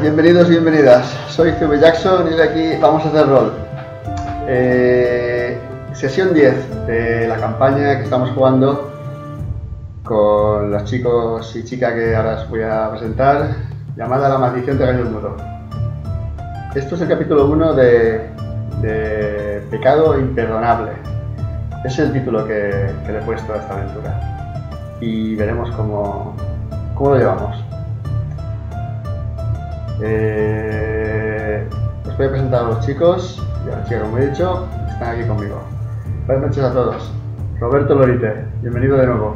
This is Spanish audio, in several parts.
bienvenidos y bienvenidas. Soy CV Jackson y de aquí vamos a hacer rol. Sesión 10 de la campaña que estamos jugando con los chicos y chicas que ahora os voy a presentar, llamada La Maldición de Gallo Mudo. Esto es el capítulo 1 de Pecado Imperdonable. Es el título que le he puesto a esta aventura. Y veremos cómo lo llevamos. Os voy a presentar a los chicos y a las chicas, como he dicho, están aquí conmigo. Buenas noches a todos. Roberto Lorite, bienvenido de nuevo.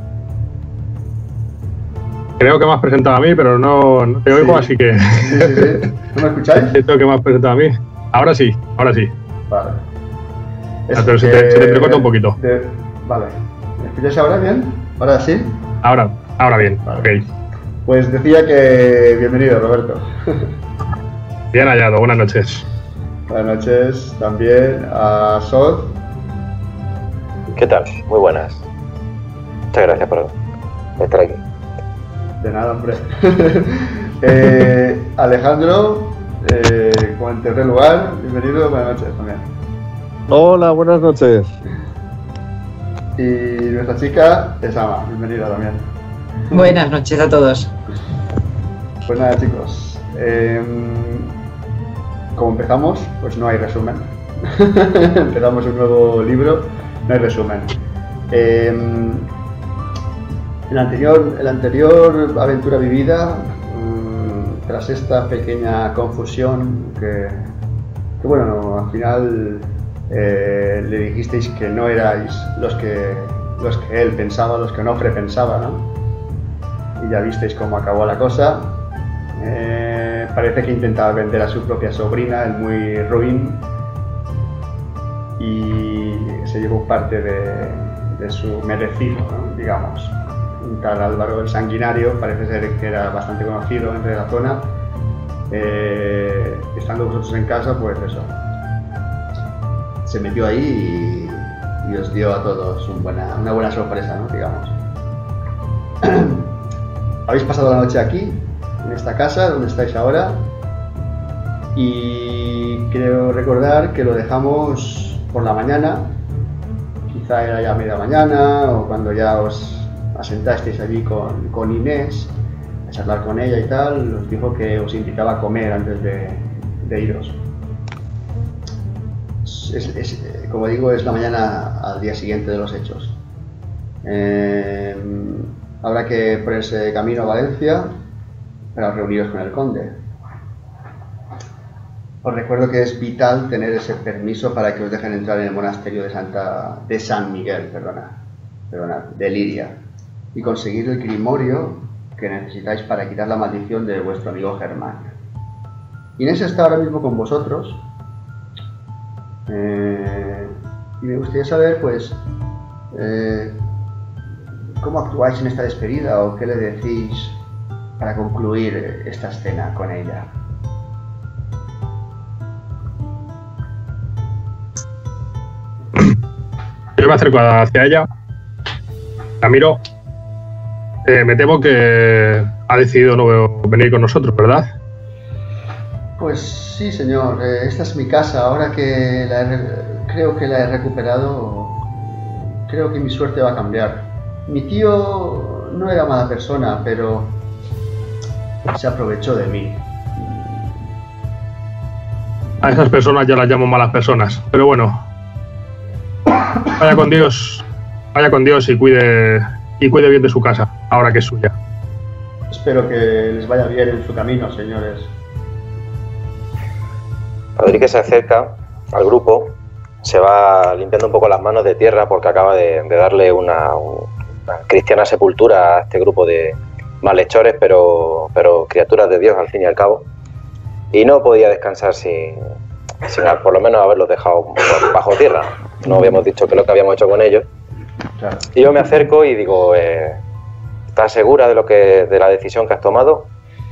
Creo que me has presentado a mí, pero no te oigo, así que... Sí. ¿No me escucháis? Siento que me has presentado a mí. Ahora sí. Vale. Pero se te entrecorta un poquito. Vale. ¿Me escucháis ahora bien? ¿Ahora sí? Ahora bien, vale. Ok. Pues decía que bienvenido, Roberto. Bien hallado, buenas noches. Buenas noches también a Sod. ¿Qué tal? Muy buenas. Muchas gracias por estar aquí. De nada, hombre. Alejandro, como en tercer lugar, bienvenido, buenas noches también. Hola, buenas noches. Y nuestra chica es Ama, bienvenida también. Buenas noches a todos. Pues nada, chicos, como empezamos, pues no hay resumen. Empezamos un nuevo libro, no hay resumen. La anterior aventura vivida, tras esta pequeña confusión que bueno, al final le dijisteis que no erais los que él pensaba, los que Onofre pensaba, ¿no? Y ya visteis cómo acabó la cosa. Parece que intentaba vender a su propia sobrina, el muy ruin, y se llevó parte de su merecido, ¿no? Digamos. Un tal Álvaro el Sanguinario, parece ser que era bastante conocido entre la zona. Estando vosotros en casa, pues eso, se metió ahí y os dio a todos una buena sorpresa, ¿no? Digamos. Habéis pasado la noche aquí, en esta casa donde estáis ahora, y creo recordar que lo dejamos por la mañana, quizá era ya media mañana o cuando ya os asentasteis allí con Inés a charlar con ella y tal. Os dijo que os invitaba a comer antes de iros. Como digo, es la mañana al día siguiente de los hechos. Habrá que ponerse camino a Valencia para reuniros con el conde. Os recuerdo que es vital tener ese permiso para que os dejen entrar en el monasterio de San Miguel, de Liria, y conseguir el grimorio que necesitáis para quitar la maldición de vuestro amigo Germán. Inés está ahora mismo con vosotros, y me gustaría saber, pues, cómo actuáis en esta despedida o qué le decís para concluir esta escena con ella. Yo me acerco hacia ella, la miro. Me temo que ha decidido no venir con nosotros, ¿verdad? Pues sí, señor. Esta es mi casa. Ahora que creo que la he recuperado, creo que mi suerte va a cambiar. Mi tío no era mala persona, pero se aprovechó de mí. A esas personas ya las llamo malas personas, pero bueno. Vaya con Dios y cuide bien de su casa, ahora que es suya. Espero que les vaya bien en su camino, señores. Rodríguez se acerca al grupo, se va limpiando un poco las manos de tierra porque acaba de darle una cristiana sepultura a este grupo de malhechores, pero criaturas de Dios al fin y al cabo. Y no podía descansar sin por lo menos haberlos dejado bajo tierra. No habíamos dicho que lo que habíamos hecho con ellos. Claro. Y yo me acerco y digo, ¿estás segura de la decisión que has tomado?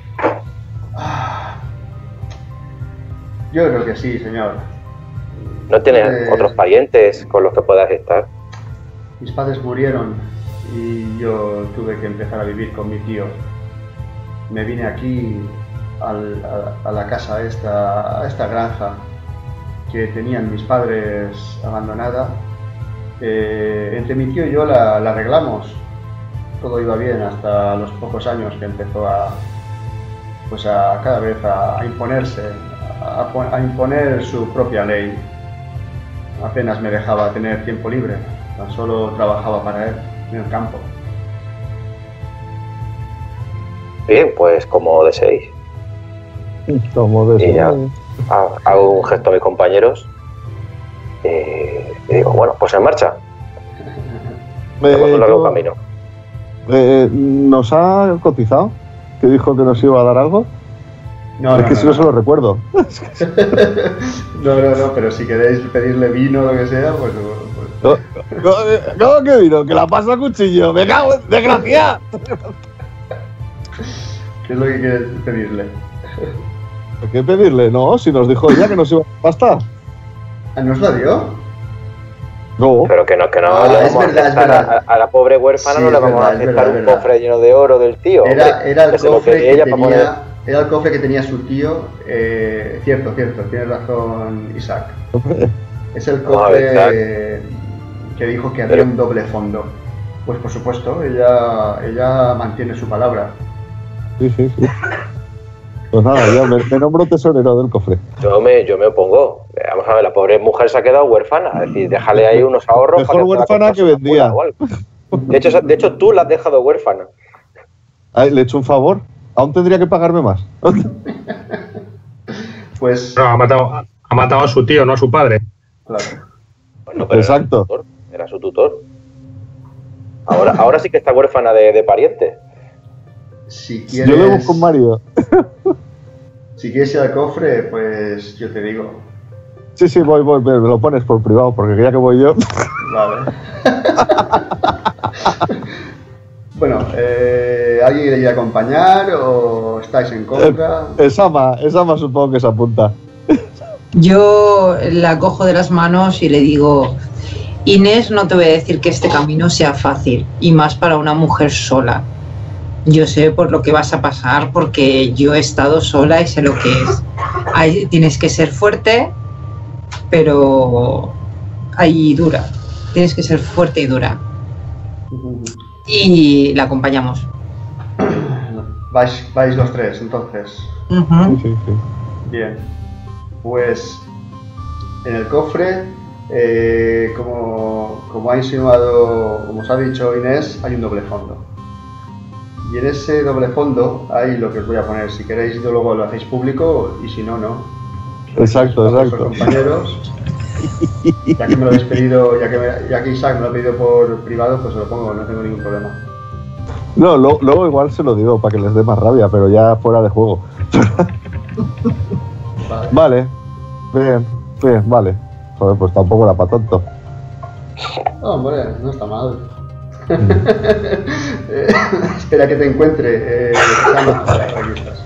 Yo creo que sí, señor. ¿No tienes otros parientes con los que puedas estar? Mis padres murieron y yo tuve que empezar a vivir con mi tío. Me vine aquí a la casa, a esta granja que tenían mis padres abandonada. Entre mi tío y yo la arreglamos. Todo iba bien hasta los pocos años que empezó a cada vez a imponerse, a imponer su propia ley. Apenas me dejaba tener tiempo libre, tan solo trabajaba para él en el campo. Bien, pues como deseéis. Como Y ya deseéis. hago un gesto a mis compañeros y digo, bueno, pues en marcha. Tenemos un largo camino. ¿Nos ha cotizado? ¿Que dijo que nos iba a dar algo? No, es que si no se lo recuerdo. No, pero si queréis pedirle vino o lo que sea, pues ¿Cómo que vino? Que la pasa a cuchillo. ¡Me cago en desgracia! ¿qué es lo que quieres pedirle? ¿Hay que pedirle? No, si nos dijo ella que nos iba a dar pasta. ¿No os la dio? No. Pero que no Ah, le es vamos verdad, a es aceptar verdad. a la pobre huérfana, Sí, no le es vamos verdad, a es aceptar verdad, un es cofre lleno de oro del tío. Era hombre. el Que se lo cofre quería que ella para poner. era el cofre que tenía su tío. Cierto, tienes razón, Isaac. Es el cofre que dijo que había un doble fondo. Pues por supuesto, ella mantiene su palabra. Sí. Pues nada, ya me nombro tesorero del cofre. Yo me opongo. Vamos a ver, la pobre mujer se ha quedado huérfana. Es decir, déjale ahí unos ahorros. Mejor para pueda huérfana comprarse que una vendía. mula o algo. De hecho, tú la has dejado huérfana. Ay, le he hecho un favor. Aún tendría que pagarme más. Pues, No, ha matado a su tío, no a su padre. claro. Bueno, pero Exacto. Era su tutor. Ahora sí que está huérfana de pariente. Si Yo le busco un Mario. Si quieres ir al cofre, pues yo te digo. Sí, voy, me lo pones por privado, porque ya que voy yo. Vale. Bueno, ¿alguien le quiere acompañar o estáis en contra? Esama supongo que se apunta. Yo la cojo de las manos y le digo, Inés, no te voy a decir que este camino sea fácil, y más para una mujer sola. Yo sé por lo que vas a pasar, porque yo he estado sola y sé lo que es. Tienes que ser fuerte, pero ahí dura. Tienes que ser fuerte y dura. Y la acompañamos. Vais los tres, entonces. Ujú. Sí. Bien. Pues en el cofre, como ha insinuado, como os ha dicho Inés, hay un doble fondo. Y en ese doble fondo hay lo que os voy a poner. Si queréis, luego lo hacéis público, y si no, no. Exacto. Compañeros, ya que me lo habéis pedido, ya que Isaac me lo ha pedido por privado, pues se lo pongo, no tengo ningún problema. No, luego igual se lo digo para que les dé más rabia, pero ya fuera de juego. Vale. Vale. Bien, vale. Joder, pues tampoco era para tanto. No, hombre, no está mal. Espera que te encuentre. Aquí estás.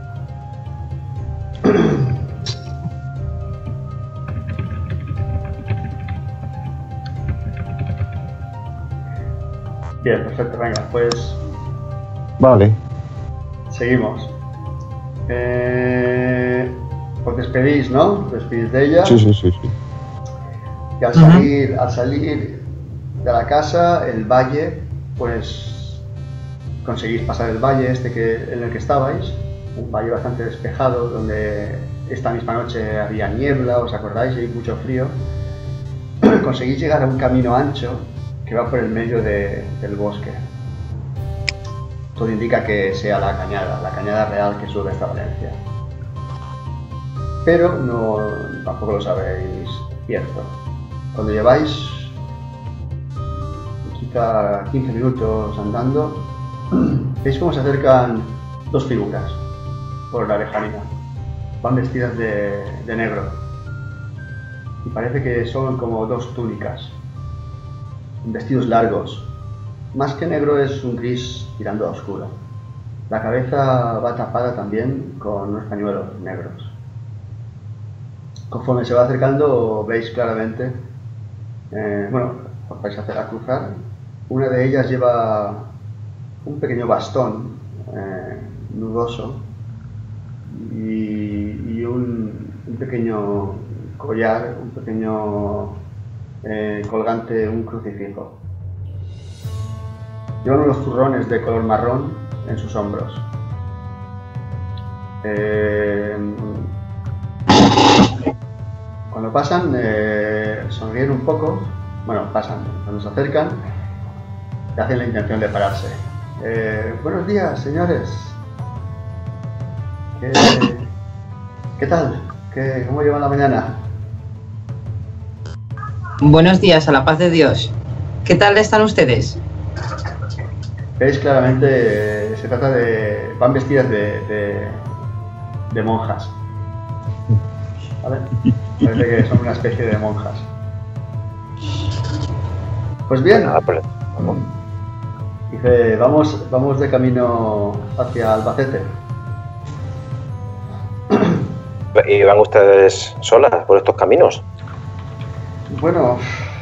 Bien, perfecto, venga, pues Vale. seguimos. Os despedís, ¿no? Os despedís de ella. Sí. Y al salir de la casa, el valle, pues conseguís pasar el valle en el que estabais, un valle bastante despejado, donde esta misma noche había niebla, ¿os acordáis? Y mucho frío. Conseguís llegar a un camino ancho que va por el medio del bosque. Todo indica que sea la cañada real que sube esta Valencia. Pero tampoco lo sabéis cierto. Cuando lleváis quizá 15 minutos andando, veis cómo se acercan dos figuras por la lejanía. Van vestidas de negro y parece que son como dos túnicas, vestidos largos. Más que negro es un gris tirando a oscuro. La cabeza va tapada también con unos pañuelos negros. Conforme se va acercando veis claramente, os vais a cruzar. Una de ellas lleva un pequeño bastón nudoso y un pequeño collar, un pequeño colgante, un crucifijo. Llevan unos zurrones de color marrón en sus hombros. Cuando pasan, sonríen un poco. Bueno, pasan. Cuando se acercan, hacen la intención de pararse. Buenos días, señores. ¿Qué tal? ¿Cómo llevan la mañana? Buenos días, a la paz de Dios. ¿Qué tal están ustedes? Veis claramente, se trata de... van vestidas de monjas. ¿Vale? Parece que son una especie de monjas. Pues bien. Dice, vamos de camino hacia Albacete. ¿Y van ustedes solas por estos caminos? Bueno,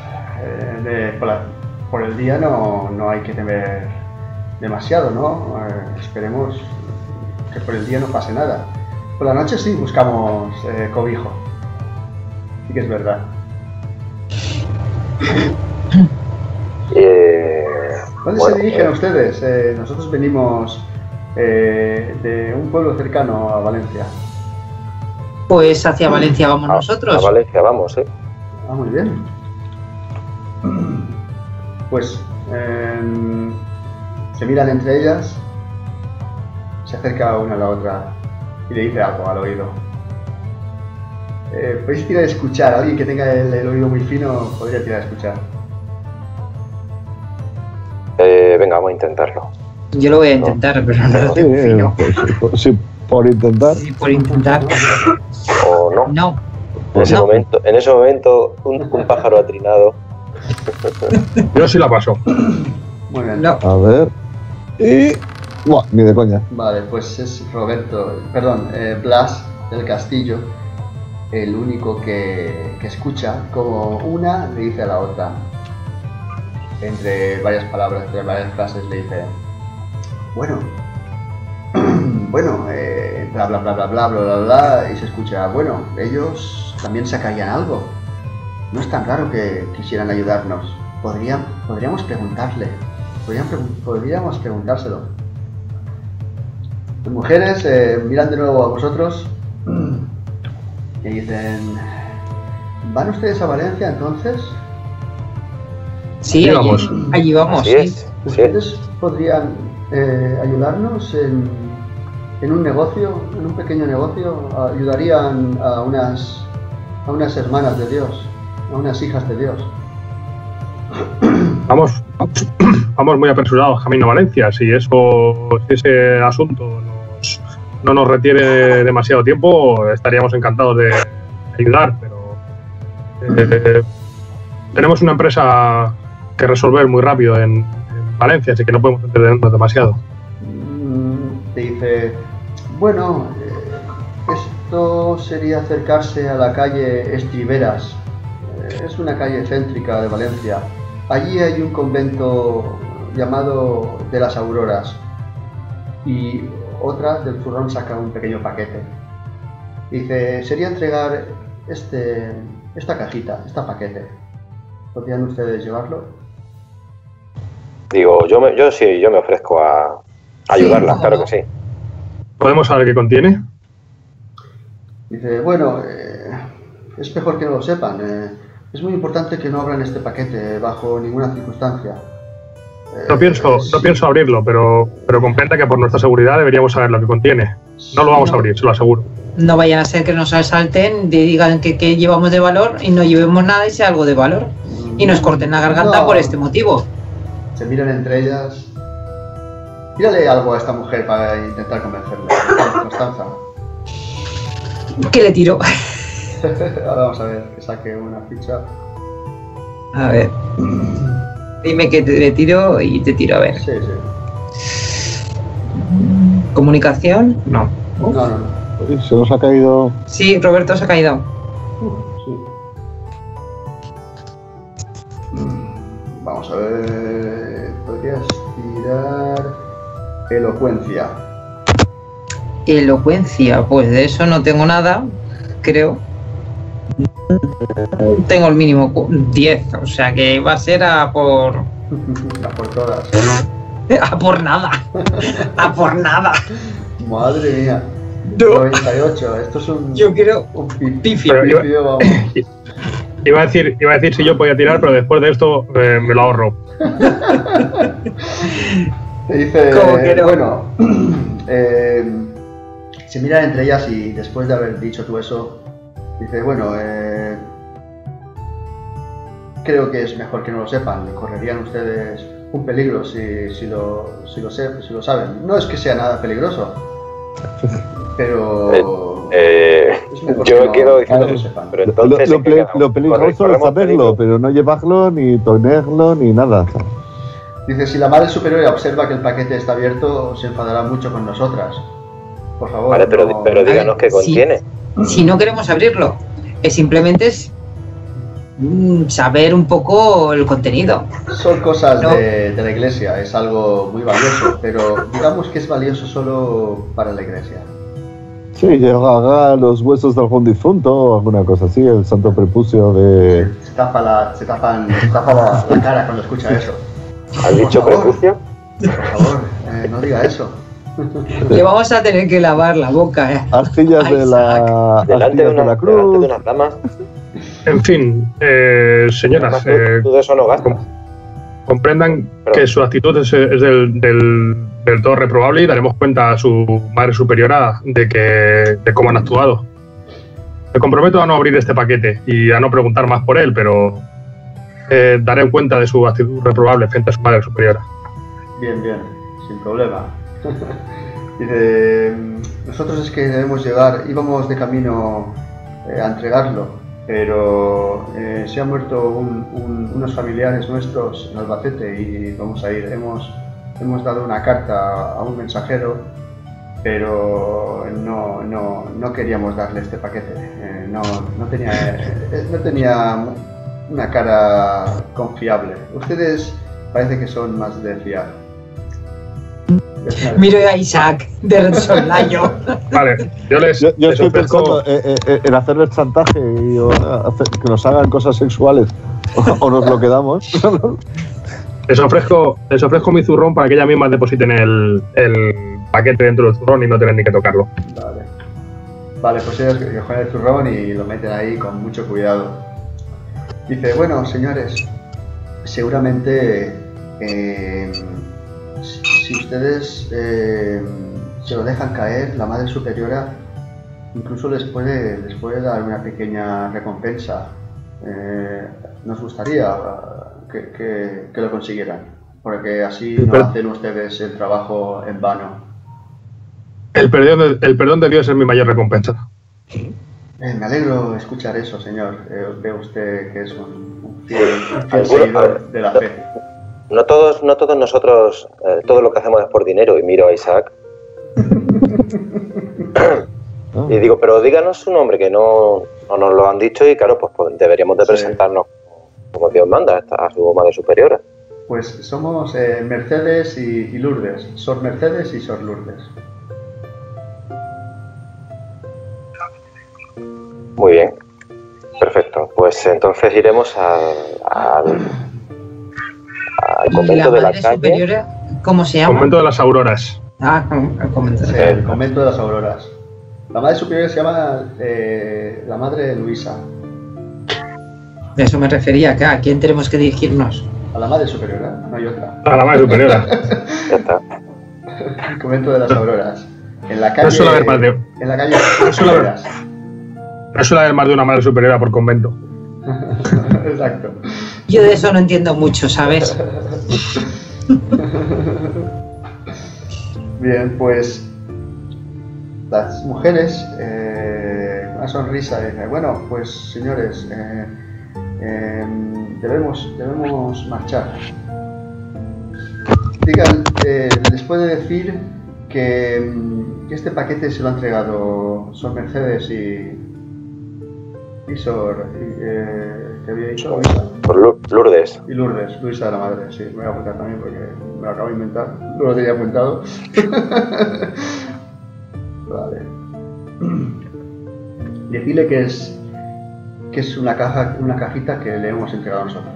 por el día no hay que temer demasiado, ¿no? Esperemos que por el día no pase nada. Por la noche sí buscamos cobijo. Sí que es verdad. ¿Dónde se dirigen ustedes? Nosotros venimos de un pueblo cercano a Valencia. Pues hacia Valencia vamos nosotros. A Valencia vamos, ¿eh? Ah, muy bien. Pues se miran entre ellas, se acerca una a la otra y le dice algo al oído. ¿Podéis tirar a escuchar? Alguien que tenga el oído muy fino podría tirar a escuchar. Venga, vamos a intentarlo. Yo lo voy a intentar, pero no lo tengo fino. Sí, por intentar. Sí, por intentar. ¿O no? No. En ese momento, un pájaro ha trinado. Yo sí la paso. Muy bien. No. A ver. Y... Buah, ni de coña. Vale, pues es Blas del Castillo, el único que escucha como una le dice a la otra, entre varias palabras, entre varias frases, le dice: bueno, bla bla bla bla bla bla bla bla, y se escucha: bueno, ellos también sacarían algo. No es tan raro que quisieran ayudarnos. Podríamos preguntarle. Podríamos preguntárselo. Las mujeres miran de nuevo a vosotros y dicen: ¿van ustedes a Valencia entonces? Sí, allí vamos. Así es, Sí. ¿Ustedes podrían ayudarnos en un negocio, en un pequeño negocio? ¿Ayudarían a unas hermanas de Dios, a unas hijas de Dios? Vamos muy apresurados camino a Valencia. Si ese asunto no nos retiene demasiado tiempo, estaríamos encantados de ayudar, pero tenemos una empresa que resolver muy rápido en Valencia, así que no podemos entretenernos demasiado. Te dice: bueno, esto sería acercarse a la calle Estriveras. Es una calle céntrica de Valencia. Allí hay un convento llamado de las Auroras, y otra del zurrón saca un pequeño paquete. Dice: sería entregar esta cajita, este paquete. ¿Podrían ustedes llevarlo? Digo, yo me ofrezco a ayudarlas, claro que sí. ¿Podemos saber qué contiene? Dice: bueno, es mejor que no lo sepan. Es muy importante que no abran este paquete bajo ninguna circunstancia. No pienso abrirlo, pero comprenda que por nuestra seguridad deberíamos saber lo que contiene. No lo vamos a abrir, se lo aseguro. No vayan a ser que nos asalten, digan que llevamos de valor y no llevemos nada y sea algo de valor. Y nos corten la garganta por este motivo. Se miran entre ellas. Tírale algo a esta mujer para intentar convencerle. Constanza. ¿Qué le tiro? Ahora vamos a ver, que saque una ficha. A ver. Dime que le tiro y te tiro, a ver. Sí. ¿Comunicación? No. No. Se nos ha caído. Sí, Roberto se ha caído. Sí. Vamos a ver. Podrías tirar elocuencia. Elocuencia, pues de eso no tengo nada, creo. Tengo el mínimo 10, o sea que va a ser a por... A por todas. a por nada. A por nada. Madre mía. No. 98, esto es un... Yo quiero un pifio. Pero vamos. Iba a decir si yo podía tirar, pero después de esto me lo ahorro. Te dice, ¿Cómo que no? bueno, se miran entre ellas y después de haber dicho tú eso, dice, bueno, creo que es mejor que no lo sepan, correrían ustedes un peligro si lo saben. No es que sea nada peligroso, pero es mejor yo que no, quiero que no decir, lo sepan. pero entonces Lo peligroso es corremos saberlo, peligro. pero no llevarlo, ni tenerlo, ni nada. Dice, si la madre superiora observa que el paquete está abierto, se enfadará mucho con nosotras. Por favor, Vale, pero no... díganos qué Sí. contiene. Si no queremos abrirlo, simplemente es saber un poco el contenido. Son cosas No. de la iglesia, es algo muy valioso, pero digamos que es valioso solo para la iglesia. Sí, llegará los huesos de algún difunto o alguna cosa así, el santo prepucio de... Se tapa la cara cuando escucha eso. ¿Has dicho Por favor. prepucio? Por favor, no diga eso. Le vamos a tener que lavar la boca. Astillas de la, Delante de astillas de la delante cruz. de unas damas. En fin, señoras, Además, tú de eso no gastas. comprendan Pero- que su actitud es del todo reprobable y daremos cuenta a su madre superiora de cómo han actuado. Me comprometo a no abrir este paquete y a no preguntar más por él, pero daré cuenta de su actitud reprobable frente a su madre superiora. Bien, bien, sin problema. Dice, nosotros es que debemos llegar, íbamos de camino a entregarlo, pero se han muerto unos familiares nuestros en Albacete y vamos a ir. Hemos dado una carta a un mensajero, pero no queríamos darle este paquete. No tenía una cara confiable. Ustedes parece que son más de fiar. Miro a Isaac de soslayo. Vale, yo Yo les estoy ofrezco, pensando en hacerles chantaje y que nos hagan cosas sexuales o nos lo quedamos. les ofrezco mi zurrón para que ellas mismas depositen el paquete dentro del zurrón y no tener ni que tocarlo. Vale, pues ellos cogen el zurrón y lo meten ahí con mucho cuidado. Dice, bueno, señores, seguramente si ustedes se lo dejan caer, la Madre Superiora incluso les puede dar una pequeña recompensa. Nos gustaría que lo consiguieran, porque así no hacen ustedes el trabajo en vano. El perdón de Dios es mi mayor recompensa. Me alegro escuchar eso, señor. Ve usted que es un fiel seguidor de la fe. No todos nosotros, todo lo que hacemos es por dinero, y miro a Isaac. Y digo, pero díganos su nombre, que no nos lo han dicho, y claro, pues deberíamos de presentarnos como Dios manda a su madre superiora. Pues somos Mercedes y Lourdes, Sor Mercedes y Sor Lourdes. Muy bien, perfecto. Pues entonces iremos al ¿Y convento la de la madre calle. superiora cómo se llama? Convento de las Auroras. Ah, el convento. El convento de las Auroras. La madre superiora se llama la Madre Luisa. De eso me refería, que ¿a quién tenemos que dirigirnos? A la Madre Superiora, no hay otra. A la madre superiora. Ya está. El convento de las Auroras. En la calle. No suele haber más de, En la calle. no suele haber- no suele haber más de una madre superiora por convento. Exacto. Yo de eso no entiendo mucho, ¿sabes? Bien, pues las mujeres, una sonrisa, dicen, bueno, pues señores, debemos marchar. Digan, les puede decir que este paquete se lo ha entregado Sor Mercedes y Sor, ¿qué había dicho? Luisa. Por Lourdes. Y Lourdes, Luisa de la Madre, sí, me voy a apuntar también porque me lo acabo de inventar, no lo tenía apuntado. Vale. Decirle que es una cajita que le hemos entregado nosotros.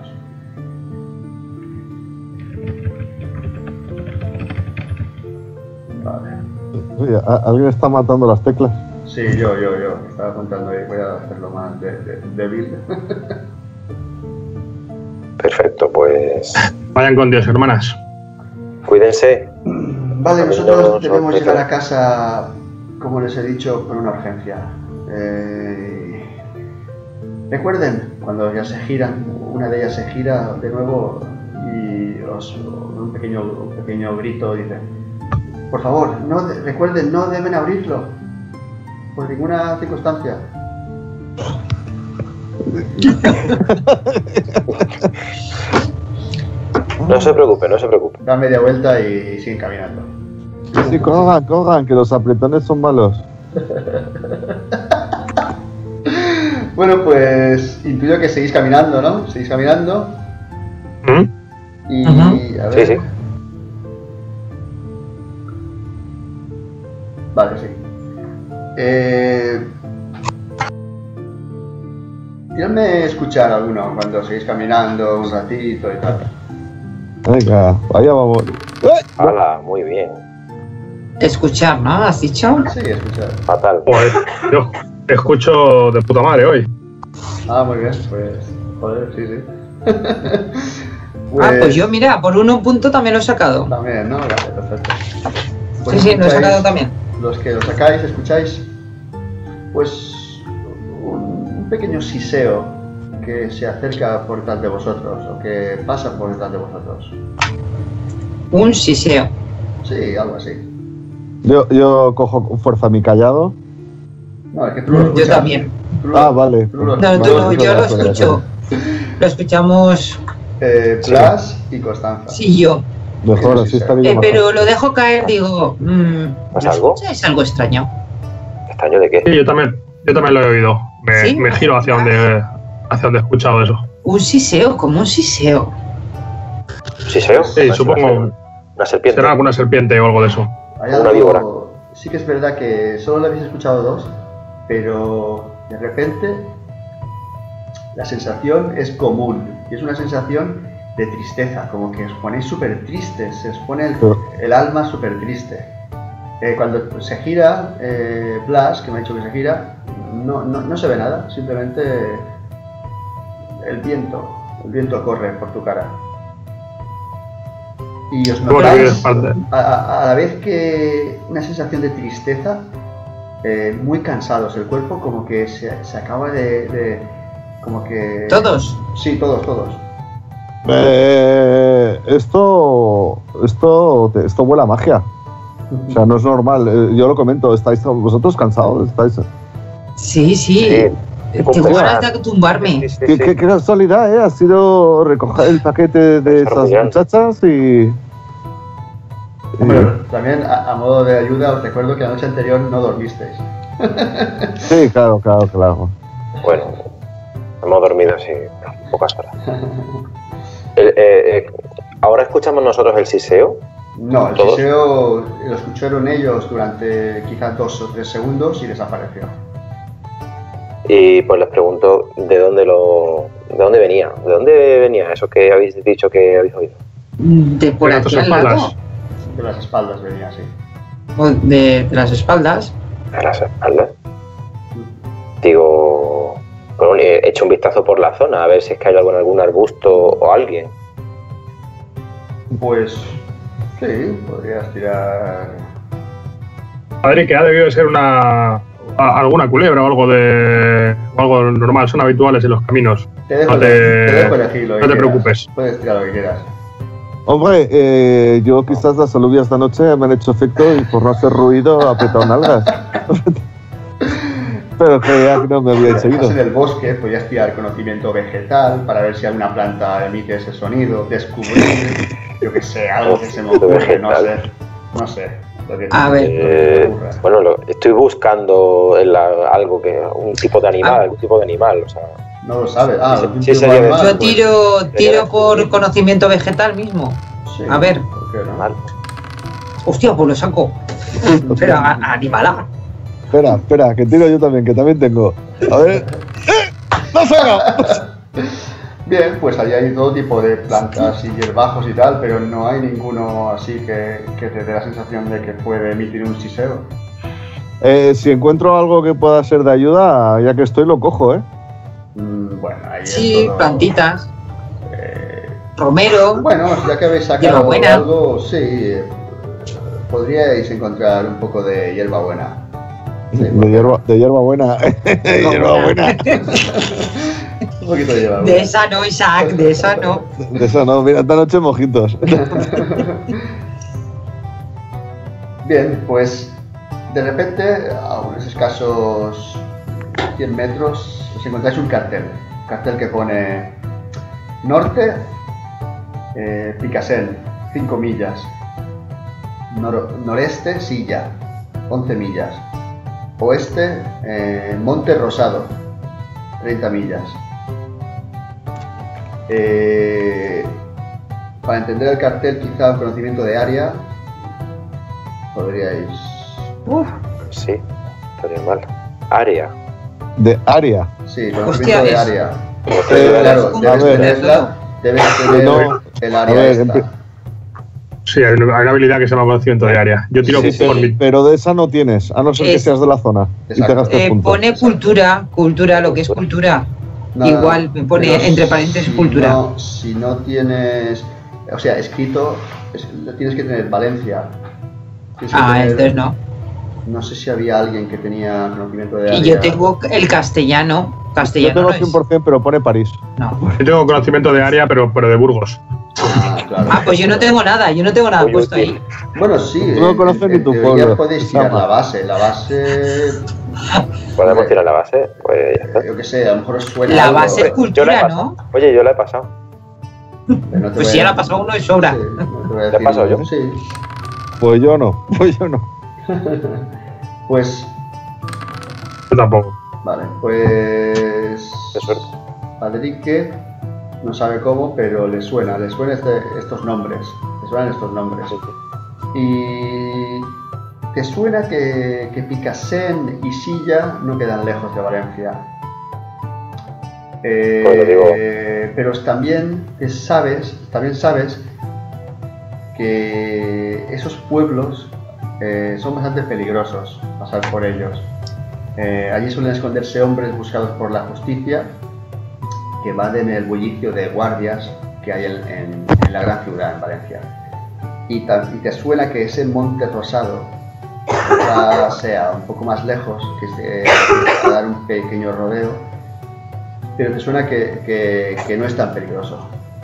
Vale. Oye, ¿alguien está matando las teclas? Sí, yo. Estaba contando ahí, voy a hacerlo más débil. Perfecto, pues Vayan con Dios, hermanas. cuídense. Vale, nosotros debemos llegar a casa, como les he dicho, por una urgencia. Recuerden, cuando ya se giran, una de ellas se gira de nuevo y un pequeño grito dice: por favor, recuerden, no deben abrirlo por ninguna circunstancia. No se preocupe. Da media vuelta y siguen caminando. Sí, corran, que los apretones son malos. Bueno, pues intuyo que seguís caminando, ¿no? Seguís caminando. Y a ver. Sí. Vale, sí. Díganme escuchar alguno cuando seguís caminando un ratito y tal. Venga, allá vamos. Hala, muy bien. Escuchar, ¿no? ¿Has dicho? Sí, escuchar. Fatal. Joder, yo escucho de puta madre hoy. Ah, muy bien, pues. Joder, sí. Pues yo, mira, por 1 punto también lo he sacado. También, ¿no? Vale, perfecto. Pues Sí, lo he escucháis- sacado también. Los que lo sacáis, escucháis, pues un pequeño siseo que se acerca por detrás de vosotros o que pasa por detrás de vosotros. Un siseo. Sí, algo así. Yo cojo fuerza mi callado. No, es que tú lo escuchas. Yo también. Vale. Tú lo- No, tú tú lo no, escuchas. yo lo escucho. Lo escuchamos. Plas y Constanza. Sí, yo. Mejor, Sí, así sí. estaría mejor. Pero lo dejo caer, digo. ¿Pasa algo? ¿Escucháis algo extraño? ¿Extraño de qué? Sí, yo también lo he oído. ¿Sí? Me giro hacia donde he escuchado eso. Un siseo, como un siseo. ¿Siseo? Sí, supongo. Una serpiente. Será alguna serpiente o algo de eso. Hay Una algo- víbora. Sí que es verdad que solo lo habéis escuchado 2, pero de repente la sensación es común y es una sensación de tristeza, como que os ponéis súper tristes, se os pone el alma súper triste. Cuando se gira, Blas, que me ha dicho que se gira, no se ve nada, simplemente el viento corre por tu cara. Y os Bueno, notáis parte. a la vez que una sensación de tristeza, muy cansados, el cuerpo como que se acaba de como que... ¿Todos? Sí, todos. Esto huele a magia. O sea, no es normal. Yo lo comento, ¿estáis vosotros cansados? ¿Estáis? Sí. Tengo ganas de tumbarme. Sí. ¿Qué casualidad, ¿eh? Ha sido recoger el paquete de esas Desarrollando. muchachas y... Hombre, también a modo de ayuda os recuerdo que la noche anterior no dormisteis. Sí, claro. Bueno, hemos dormido así pocas horas. Ahora escuchamos nosotros el siseo. No, el ¿Todos? siseo lo escucharon ellos durante quizás 2 o 3 segundos y desapareció. Y pues les pregunto de dónde venía. ¿De dónde venía eso que habéis dicho que habéis oído? De por De aquí tus al lado. espaldas. De las espaldas venía así. O de las espaldas. A las espaldas. Digo, bueno, he hecho un vistazo por la zona a ver si es que hay algún arbusto o alguien. Pues sí, podrías tirar... Padre, que ha debido de ser alguna culebra o algo normal, son habituales en los caminos. Te dejo, No te elegir lo que no te quieras. preocupes. Puedes tirar lo que quieras. Hombre, yo quizás las alubias esta noche me han hecho efecto y por no hacer ruido he apretado nalgas. Pero creía que no me había Estás seguido. en el bosque, podrías tirar conocimiento vegetal para ver si alguna planta emite ese sonido, descubrir, yo que sé, algo que se me ocurre, no sé. Lo que A ver. te ocurra. Bueno, estoy buscando un tipo de animal, o sea, No lo sabes. Sí, un sí, tipo sería de- animal, Yo pues, tiro por conocimiento vegetal mismo. sí, a ver. ¿por qué no? animal. Hostia, pues lo saco. Pero animalá. Espera, que tiro yo también, que también tengo. A ver. ¡No ha sacado! Bien, pues allí hay todo tipo de plantas y hierbajos y tal, pero no hay ninguno así que te dé la sensación de que puede emitir un siseo. Si encuentro algo que pueda ser de ayuda, ya que estoy, lo cojo, ¿eh? Bueno, ahí Sí, es todo, plantitas. Romero. Bueno, ya que habéis sacado Hierbabuena. algo, sí, podríais encontrar un poco de hierbabuena. Sí, De hierba buena. De hierba buena. un poquito de hierbabuena. De esa no, Isaac, de esa no. De eso no, mira, esta noche mojitos. Bien, pues de repente, a unos escasos 100 metros, os encontráis un cartel que pone norte, Picasen, 5 millas, noreste, Silla, 11 millas, oeste, Monte Rosado, 30 millas. Para entender el cartel, quizá un conocimiento de área, podríais... Sí, estaría mal. Área. De área. Sí, conocimiento Hostia, de es- área. Claro, Debes a ver, tenerla, debes tener no, el a área ver, esta. Sí, hay una habilidad que se llama conocimiento de área. Yo tiro Sí, por mi... Pero de esa no tienes, a no ser que Es- seas de la zona y te Exacto. gastes puntos. Pone cultura, lo que es cultura. No, Igual me pone pero entre paréntesis cultura. Si no tienes, o sea, escrito, tienes que tener Valencia. Tienes que tener- Entonces no. No sé si había alguien que tenía conocimiento de área. Y yo tengo el castellano. Yo Castellano tengo no es. 100%, pero pone París. No. Yo tengo conocimiento de área, pero de Burgos. Claro. Pues yo no tengo nada Uy, puesto uy, ahí. Bueno, sí. Tú no conoces ni tu teoría pueblo, podéis tirar Sama. la base. La base, ¿Podemos tirar la base? Pues ya está. yo qué sé, a lo mejor os suena La algo, base es pero Yo la he cultura, pasado. ¿no? Oye, yo la he pasado. no te Pues voy si a- ya la ha pasado uno de sobra. Sí, no te voy a ¿La he decir- pasado yo? Sí. Pues yo no, pues yo no. Pues, Yo tampoco. vale, pues... Qué suerte. Adrique no sabe cómo, pero le suenan estos nombres. Le suenan estos nombres. Y te suena que Picasen y Silla no quedan lejos de Valencia. Pues lo digo. Pero también sabes que esos pueblos son bastante peligrosos pasar por ellos. Allí suelen esconderse hombres buscados por la justicia que evaden el bullicio de guardias que hay en la gran ciudad, en Valencia. Y te suena que ese Monte Rosado quizá sea un poco más lejos, que a dar un pequeño rodeo, pero te suena que no es tan peligroso.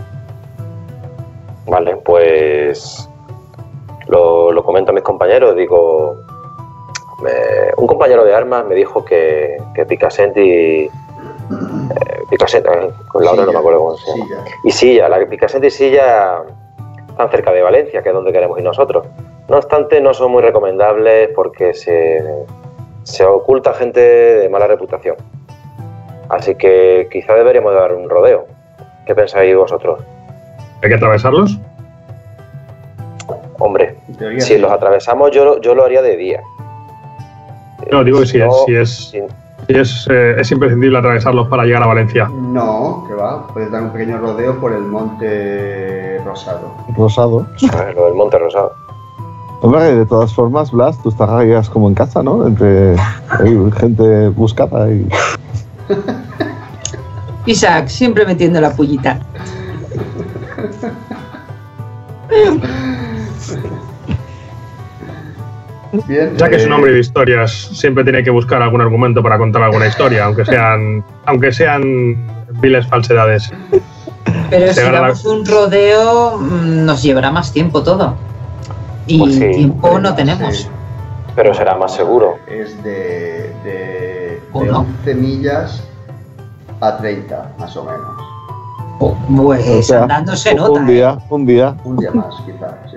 Vale, pues lo comento a mis compañeros. Digo, un compañero de armas me dijo que Picasen y... Picasen, con la otra no me acuerdo cómo se llama. Silla. Y Silla, la Picasen y Silla están cerca de Valencia, que es donde queremos ir nosotros. No obstante, no son muy recomendables porque se oculta gente de mala reputación. Así que quizá deberíamos dar un rodeo. ¿Qué pensáis vosotros? ¿Hay que atravesarlos? Hombre, En teoría, si sí. los atravesamos yo lo haría de día. No, digo que si no, es imprescindible atravesarlos para llegar a Valencia. No, que va, puedes dar un pequeño rodeo por el Monte Rosado. Rosado. A ver, lo del Monte Rosado. Hombre, de todas formas, Blas, tú estarías como en casa, ¿no? Entre hay gente buscada y... Isaac, siempre metiendo la pullita. Bien. Ya que es un hombre de historias, siempre tiene que buscar algún argumento para contar alguna historia, aunque sean viles falsedades. Pero si Llegar a la- damos un rodeo, nos llevará más tiempo todo. Y Pues sí, tiempo no tenemos. Sí. Pero será más seguro. Es de ¿O no? 11 millas a 30, más o menos. Pues O sea, andando se nota. un día. Un día más, quizás, sí.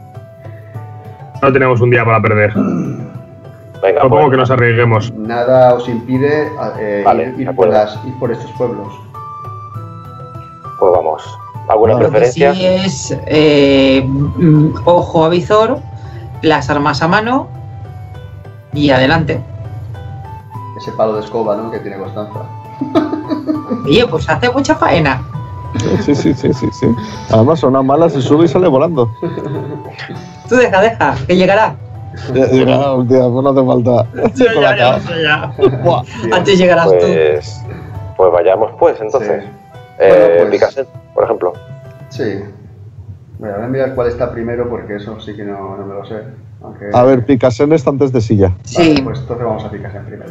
No tenemos un día para perder. Venga, Propongo pues, que nos arriesguemos. Nada os impide Vale, ir de por acuerdo. ir por estos pueblos. pues vamos. ¿Alguna Vale. Lo que sí preferencia? es ojo a visor, las armas a mano y adelante. ese palo de escoba, ¿no? Que tiene Constanza. Oye, pues hace mucha faena. Sí. Además, son malas, se sube y sale volando. Tú deja, que llegará. Llega un día, pues no hace falta. Ya. Buah. Antes llegarás tú. Pues vayamos, pues, entonces. Sí. Bueno, pues- Picasen, por ejemplo. Sí. Voy a mirar cuál está primero porque eso sí que no me lo sé. Aunque... A ver, Picasen está antes de Silla. Sí. Vale, pues entonces vamos a Picasen primero.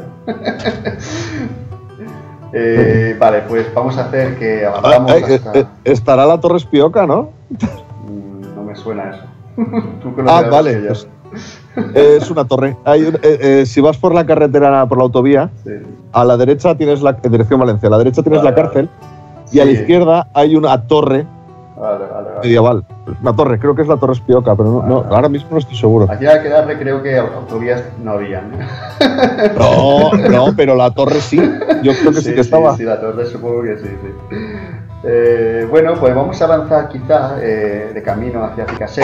Vale, pues vamos a hacer que avanzamos hasta... Estará la Torre Espioca, ¿no? No me suena eso. Tú conoces más Vale. que yo. Pues, es una torre. Si vas por la carretera, por la autovía, Sí. a la derecha tienes en dirección Valencia, a la derecha tienes Vale, la cárcel y Sí. a la izquierda hay una torre Vale. medieval. Una torre, creo que es la Torre Espioca, pero no, ahora mismo no estoy seguro. Aquí al quedarle creo que autovías no habían. No, pero la torre sí. Yo creo que sí que estaba. Sí, la torre supongo que sí. Bueno, pues vamos a avanzar quizá de camino hacia Picasen.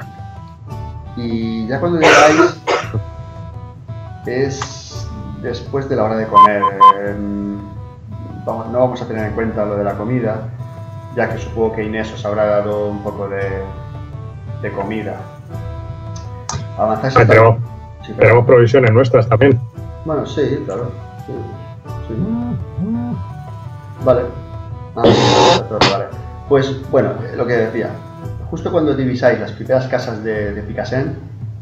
Y ya cuando llegáis es después de la hora de comer. No vamos a tener en cuenta lo de la comida, ya que supongo que Inés os habrá dado un poco de comida. Avanzáis Ah, hasta- tenemos, Sí, claro. tenemos provisiones nuestras también. Bueno, sí, claro. Sí. Vale. Vale. Pues bueno, lo que decía. Justo cuando divisáis las primeras casas de Picasen,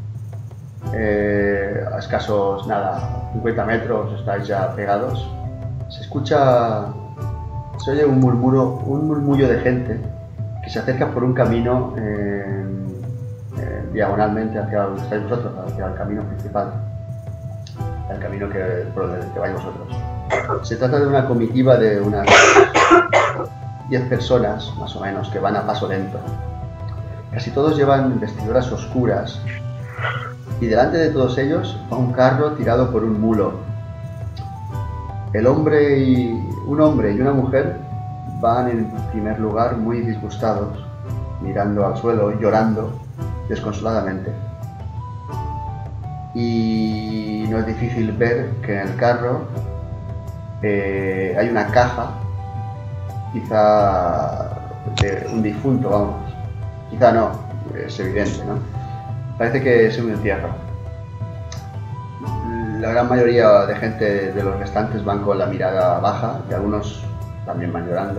a escasos, 50 metros estáis ya pegados, se oye un murmullo de gente que se acerca por un camino diagonalmente hacia donde estáis vosotros, hacia el camino principal, el camino por el que vais vosotros. Se trata de una comitiva de unas 10 personas, más o menos, que van a paso lento. Casi todos llevan vestiduras oscuras y delante de todos ellos va un carro tirado por un mulo. Un hombre y una mujer van en primer lugar muy disgustados, mirando al suelo y llorando desconsoladamente. Y no es difícil ver que en el carro hay una caja, quizá de un difunto, vamos. Quizá no, es evidente, ¿no? Parece que es un entierro. La gran mayoría de gente de los restantes van con la mirada baja y algunos también van llorando.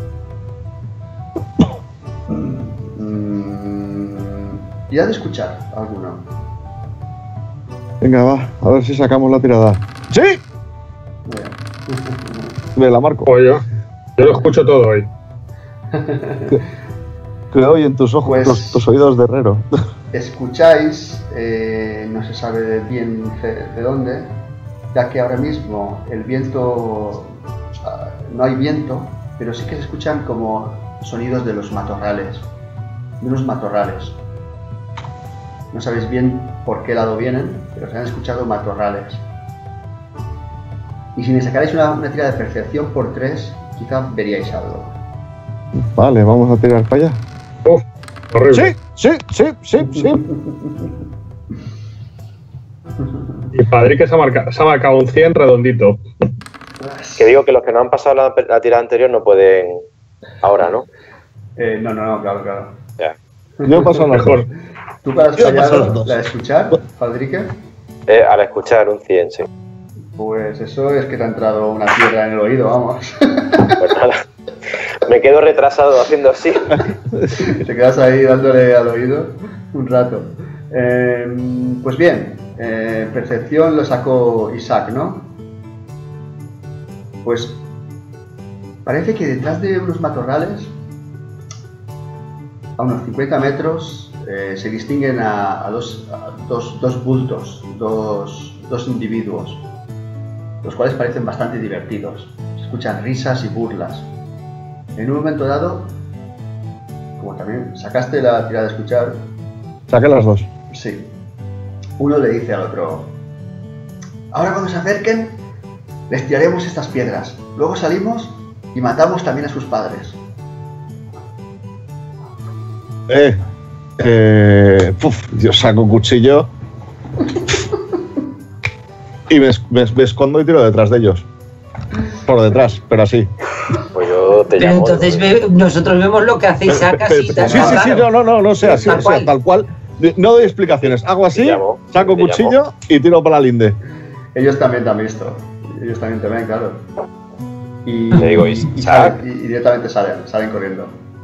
Y has de escuchar alguno. Venga, va, a ver si sacamos la tirada. ¡Sí! Muy bien. Me la marco. O yo lo escucho todo hoy. Creo y en tus ojos, Pues- tus oídos de herrero. Escucháis, no se sabe bien de dónde, ya que ahora mismo el viento, no hay viento, pero sí que se escuchan como sonidos de los matorrales, de unos matorrales. No sabéis bien por qué lado vienen, pero se han escuchado matorrales. Y si me sacarais una tira de percepción por 3, quizá veríais algo. Vale, vamos a tirar para allá. Uf, horrible. Sí. Y Padre que se ha marcado un 100 redondito. Que digo que los que no han pasado la tirada anterior no pueden ahora, ¿no? No, claro. Ya. Yo he pasado las Mejor. dos. ¿Tú cuál has Yo he pasado fallado? las dos. ¿La de escuchar, Fadrique? Al escuchar un 100, sí. Pues eso es que te ha entrado una piedra en el oído, vamos. Pues nada. Me quedo retrasado haciendo así. Te quedas ahí dándole al oído un rato. Pues bien, percepción lo sacó Isaac, ¿no? Pues parece que detrás de unos matorrales, a unos 50 metros, se distinguen a dos bultos, dos individuos, los cuales parecen bastante divertidos. Se escuchan risas y burlas. En un momento dado, como también sacaste la tirada de escuchar, Saqué las dos. sí, uno le dice al otro: ahora cuando se acerquen, les tiraremos estas piedras. Luego salimos y matamos también a sus padres. Yo saco un cuchillo. Y me escondo y tiro detrás de ellos. Por detrás, pero así. Pues yo te Pero llamo. entonces nosotros vemos lo que hace Isaac así. Sí, tan sí, sí, raro. no sé, así, Tal o sea, cual. tal cual. No doy explicaciones. Hago así, Te llamo, saco te cuchillo y tiro para la linde. Ellos también te han visto. Ellos también te ven, claro. Y, Le digo, y Isaac. y directamente salen corriendo.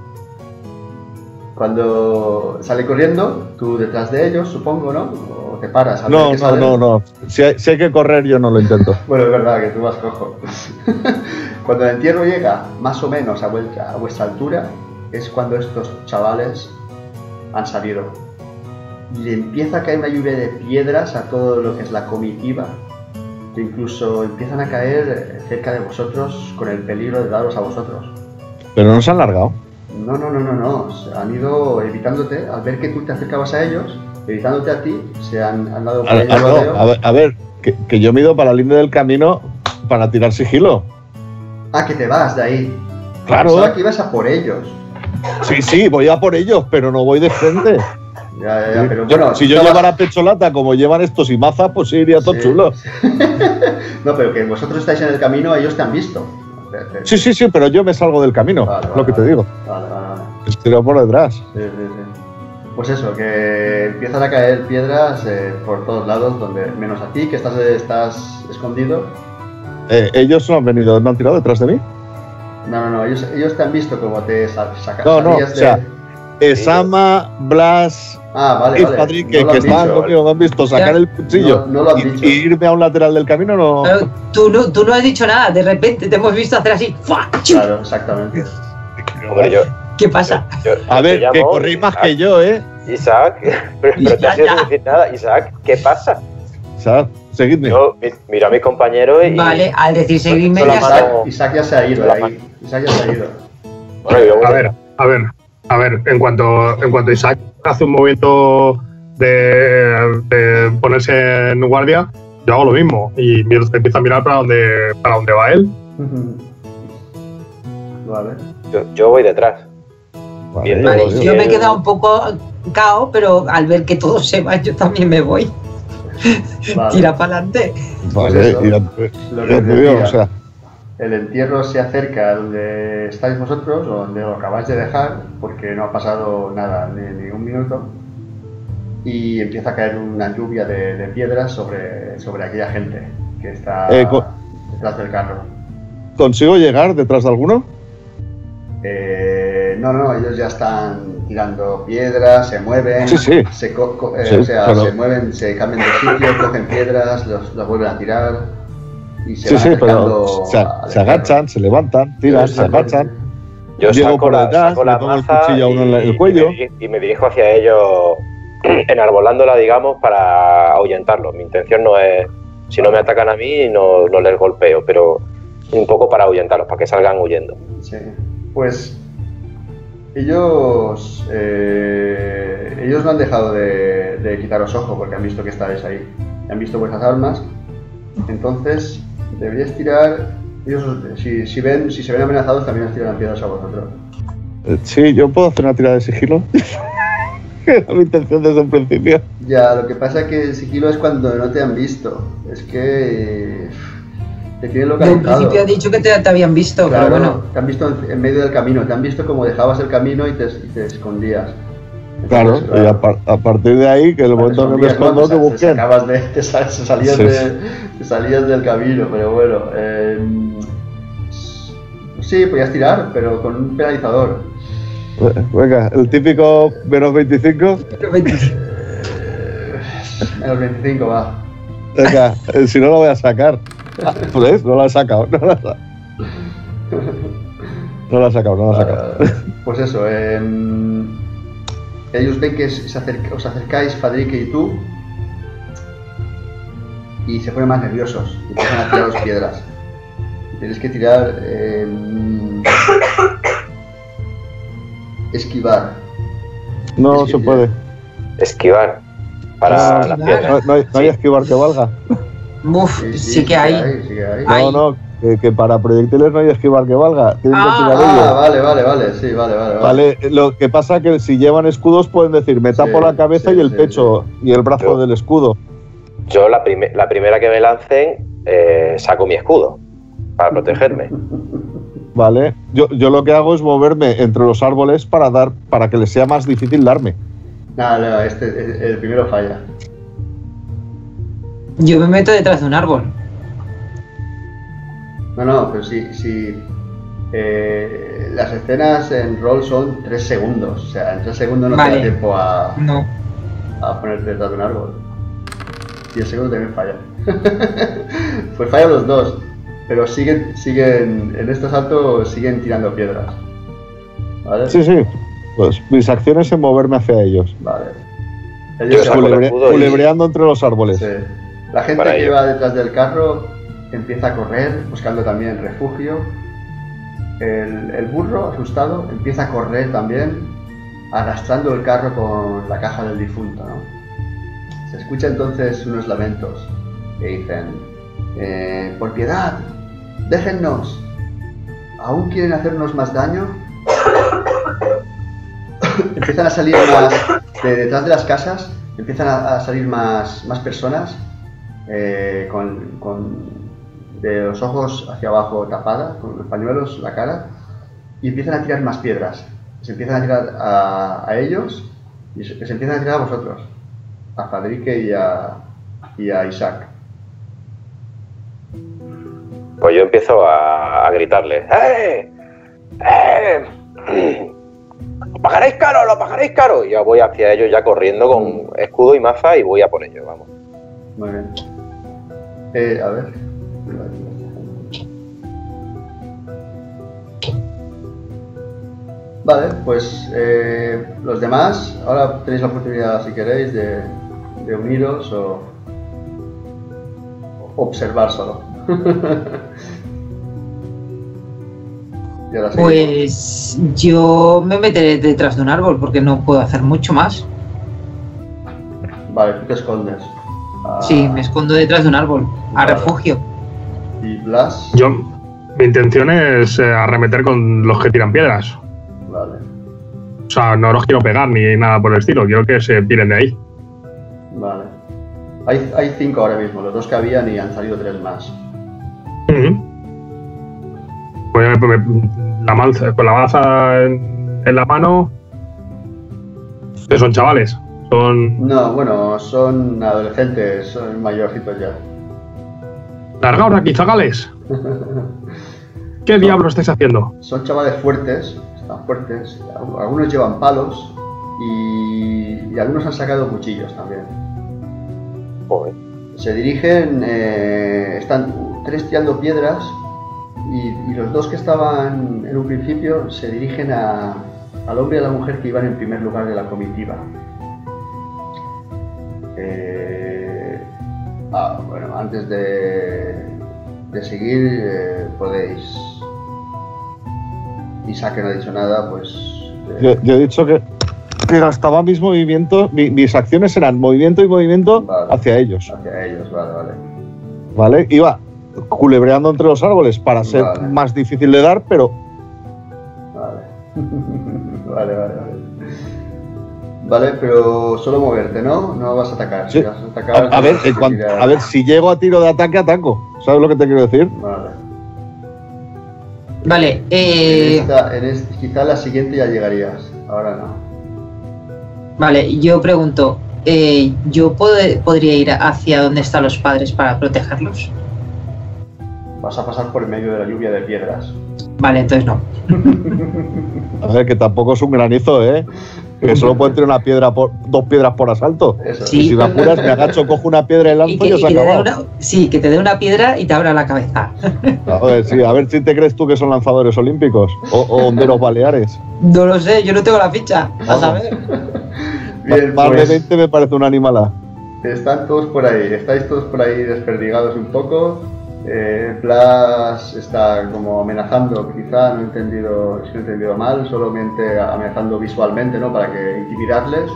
Cuando salen corriendo, tú detrás de ellos, supongo, ¿no? O te paras a ver No, que salen. no. Si hay que correr, yo no lo intento. Bueno, es verdad que tú vas cojo. Cuando el entierro llega más o menos a vuestra altura, es cuando estos chavales han salido. Y le empieza a caer una lluvia de piedras a todo lo que es la comitiva, que incluso empiezan a caer cerca de vosotros con el peligro de daros a vosotros. Pero no se han largado. No. Han ido evitándote, al ver que tú te acercabas a ellos, evitándote a ti, se han dado por ello rodeo. A ver, que yo me he ido para la línea del camino para tirar sigilo. Ah, que te vas de ahí. Claro. Pensaba que ibas a por ellos. Sí, voy a por ellos, pero no voy de frente. Ya, pero bueno. Si yo llevara pecholata como llevan estos y maza, pues sí iría todo Sí. chulo. No, pero que vosotros estáis en el camino, ellos te han visto. Sí, pero yo me salgo del camino, Vale, lo que te digo. Vale. Estoy por detrás. Sí. Pues eso, que empiezan a caer piedras por todos lados, donde menos a ti, que estás escondido. Ellos no han venido, no han tirado detrás de mí. No, ellos te han visto como te sacas. No, o sea, Esama, Blas vale. y Patrick, No lo que han estaban dicho, conmigo, me han visto sacar Ya. el cuchillo No lo han dicho. y irme a un lateral del camino, no. Pero tú no has dicho nada, de repente te hemos visto hacer así. ¡Fua! ¡Chu! Claro, exactamente. Hombre, yo, ¿Qué pasa? A te ver, que llamo, corréis más Isaac, que yo, Isaac, pero te has ido Ya. sin decir nada. Isaac, ¿qué pasa? O sea, seguidme. Yo miro a mis compañeros y. Vale, al decir seguirme Con la ya mano- está. Isaac ya se ha ido de ahí. Isaac ya se ha ido. Bueno, yo voy A ver, en cuanto Isaac hace un movimiento de ponerse en guardia, yo hago lo mismo y empiezo a mirar para dónde va él. Vale. yo voy detrás. Vale, Vale, Dios. yo me he quedado un poco cao, pero al ver que todos se van, yo también me voy. Vale. Tira para adelante. Pues vale, eso, y lo ya que te digo, decía. o sea, El entierro se acerca a donde estáis vosotros, o donde lo acabáis de dejar, porque no ha pasado nada, ni un minuto, y empieza a caer una lluvia de piedras sobre aquella gente que está detrás del carro. ¿consigo llegar detrás de alguno? No, ellos ya están tirando piedras, se mueven, Sí. se Sí, pero- se mueven, se cambian de sitio, cogen piedras, las vuelven a tirar y se Sí, van pero acercando se al agachan, se levantan, tiran, se agachan. Yo Llego saco por la, detrás, saco le la pongo el maza cuchillo a uno en el cuello. y me dirijo hacia ellos, enarbolándola, digamos, para ahuyentarlos. Mi intención no es, si no me atacan a mí, no les golpeo, pero un poco para ahuyentarlos, para que salgan huyendo. Sí, pues ellos no han dejado de quitaros ojo porque han visto que estáis ahí, han visto vuestras armas, entonces deberíais tirar. Ellos, si se ven amenazados, también os tiran piedras a vosotros. Sí, yo puedo hacer una tirada de sigilo. Era mi intención desde un principio. Ya, lo que pasa es que el sigilo es cuando no te han visto, es que te tienen Yo en localizado. principio he dicho que te habían visto, Claro, pero bueno. te han visto en medio del camino, te han visto como dejabas el camino y te escondías. Claro, Entonces, y a partir de ahí, que el momento en que me escondo, que busquen. Te salías del camino, pero bueno. Sí, podías tirar, pero con un penalizador. Venga, el típico menos 25. Menos 25 va. Venga, si no lo voy a sacar. Pues no lo he sacado. No lo he sacado. Pues eso, ellos ven que os acercáis, Fadrique y tú, y se ponen más nerviosos y empiezan a tiraros piedras. Tienes que tirar esquivar. No Es se que- puede. Esquivar para Esquivar. las piedras. No hay esquivar que valga. Uf, sí que hay. Sí que hay. Ay. No, que para proyectiles no hay esquivar que valga. Tienen que tirar Ah, ellos. vale, sí, vale. Vale, lo que pasa es que si llevan escudos pueden decir me tapo Sí, la cabeza sí, y el sí, pecho y el brazo Yo- del escudo. Yo la primera que me lancen saco mi escudo para protegerme. Vale. Yo lo que hago es moverme entre los árboles para que les sea más difícil darme. No, el primero falla. Yo me meto detrás de un árbol. No, pero sí. Las escenas en rol son 3 segundos. O sea, en 3 segundos no te da tiempo a ponerte detrás de un árbol. Y el segundo también falla. Pues fallan los dos. Pero siguen en este salto siguen tirando piedras. ¿Vale? Sí. Pues mis acciones en moverme hacia ellos. Vale. Ellos culebreando entre los árboles. Sí. La gente que va detrás del carro empieza a correr, buscando también refugio. El burro, asustado, empieza a correr también, arrastrando el carro con la caja del difunto, ¿no? Se escucha entonces unos lamentos que dicen: por piedad, déjennos. ¿Aún quieren hacernos más daño? Empiezan a salir más de detrás de las casas, empiezan a salir más personas de los ojos hacia abajo tapada, con los pañuelos, la cara, y empiezan a tirar más piedras. Se empiezan a tirar a ellos y se empiezan a tirar a vosotros, a Fadrique y a Isaac. Pues yo empiezo a gritarles: ¡Lo pagaréis caro, lo pagaréis caro! Y yo voy hacia ellos ya corriendo con escudo y maza y voy a por ellos, vamos. Muy bien. A ver. Vale, pues los demás, ahora tenéis la oportunidad, si queréis, de uniros o observar solo. Pues yo me meteré detrás de un árbol porque no puedo hacer mucho más. Vale, tú te escondes. Sí, me escondo detrás de un árbol, a refugio. ¿Y Blas? Mi intención es arremeter con los que tiran piedras. Vale. O sea, no los quiero pegar ni nada por el estilo, quiero que se tiren de ahí. Vale. Hay 5 ahora mismo, los 2 que habían y han salido 3 más. Pues con la maza en la mano. ¿Qué son, chavales? No, bueno, son adolescentes, son mayorcitos ya. Largaos de aquí, zagales. ¿Qué diablo estáis haciendo? Son chavales fuertes, están fuertes. Algunos llevan palos y algunos han sacado cuchillos también. Joder. Se dirigen, están 3 tirando piedras y los 2 que estaban en un principio se dirigen al hombre y a la mujer que iban en primer lugar de la comitiva. Bueno, antes de seguir podéis... Isaac, que no ha dicho nada, pues... Yo he dicho que gastaba mis movimientos, mis acciones eran movimiento y movimiento, vale, hacia ellos. Hacia ellos, vale. Vale, iba culebreando entre los árboles para ser más difícil de dar, pero... Vale. Vale, pero solo moverte, ¿no? No vas a atacar. Sí. Si vas a atacar, a ver, si llego a tiro de ataque, ataco. ¿Sabes lo que te quiero decir? Vale. Quizá la siguiente ya llegarías. Ahora no. Vale, yo pregunto, ¿yo podría ir hacia donde están los padres para protegerlos? Vas a pasar por el medio de la lluvia de piedras. Vale, entonces no. A ver, que tampoco es un granizo, ¿eh? Que solo pueden tirar 2 piedras por asalto. Eso. Sí. Y si me apuras, me agacho, cojo una piedra y lanzo y os acabado. Que te dé una piedra y te abra la cabeza. A ver si te crees tú que son lanzadores olímpicos o honderos baleares. No lo sé, yo no tengo la ficha. A saber. Bien, más pues, de 20 me parece una animalada. Estáis todos por ahí desperdigados un poco. Blas está como amenazando, quizá, no he entendido mal, solamente amenazando visualmente, ¿no? Para que intimidarles.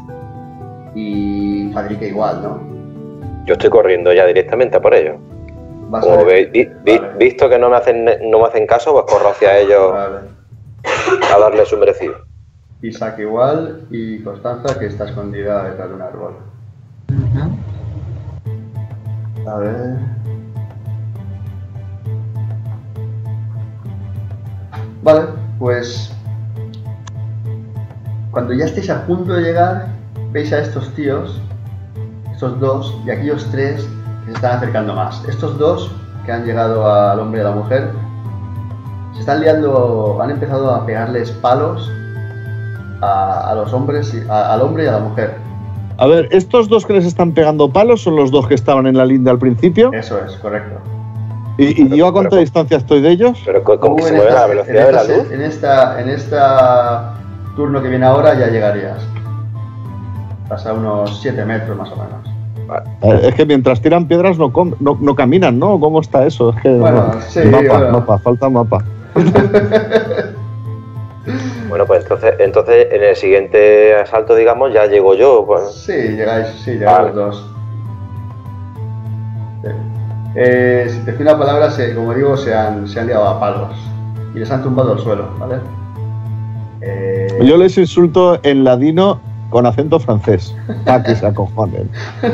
Y Fadrique igual, ¿no? Yo estoy corriendo ya directamente a por ellos. Como veis, visto que no me hacen caso, pues corro hacia ellos a darle su merecido. Isaac igual y Constanza, que está escondida detrás de un árbol. A ver. Vale, pues cuando ya estéis a punto de llegar, veis a estos tíos, estos dos y aquellos tres que se están acercando más. Estos dos que han llegado al hombre y a la mujer se están liando, han empezado a pegarles palos a los hombres, al hombre y a la mujer. A ver, ¿estos dos que les están pegando palos son los dos que estaban en la linde al principio? Eso es, correcto. ¿Y yo a cuánta distancia estoy de ellos? Pero con que se mueve a la velocidad de la luz. En esta turno que viene ahora ya llegarías. Pasa unos 7 metros más o menos. Vale. Es que mientras tiran piedras no caminan, ¿no? ¿Cómo está eso? Es que Bueno, no. sí, Mapa, falta mapa. Bueno, pues entonces en el siguiente asalto, digamos, ya llego yo. Pues. Sí, llegáis Vale. los dos. Sí. Si te decir una palabra, como digo, se han liado a palos y les han tumbado al suelo, ¿vale? Yo les insulto en ladino con acento francés, para que se acojonen.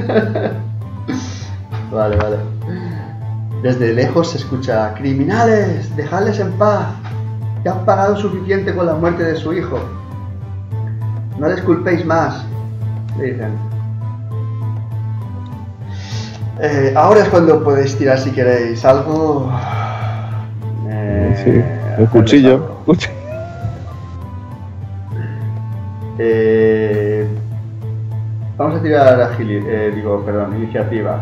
Vale. Desde lejos se escucha: ¡criminales! ¡Dejadles en paz! Ya han pagado suficiente con la muerte de su hijo. No les culpéis más, le dicen. Ahora es cuando podéis tirar si queréis algo. Sí, el cuchillo. Vamos a tirar iniciativa.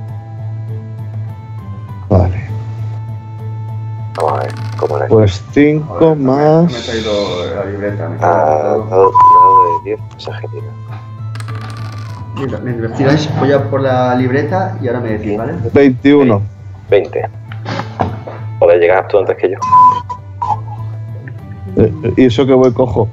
Vale. Vamos a ver, ¿cómo era? Pues 5 Joder, No me he más. traído la libreta. Me he traído todo. Dado de 10, esa agilidad. Mientras tiráis, voy a por la libreta y ahora me decís, ¿vale? 21. 20. Poder llegar tú antes que yo. Y eso que voy cojo.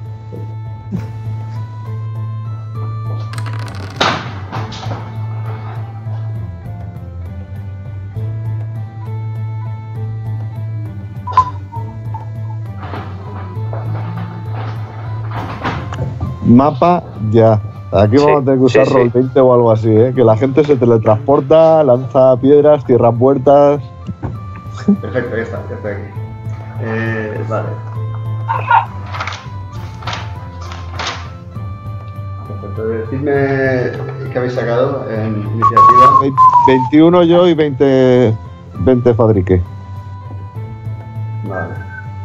Mapa ya. Aquí vamos a tener que usar sí. Roll 20 o algo así, ¿eh? Que la gente se teletransporta, lanza piedras, cierra puertas. Perfecto, ya estoy aquí. Vale. Perfecto, decidme qué habéis sacado en iniciativa. 21 yo y 20 Fadrique. Vale.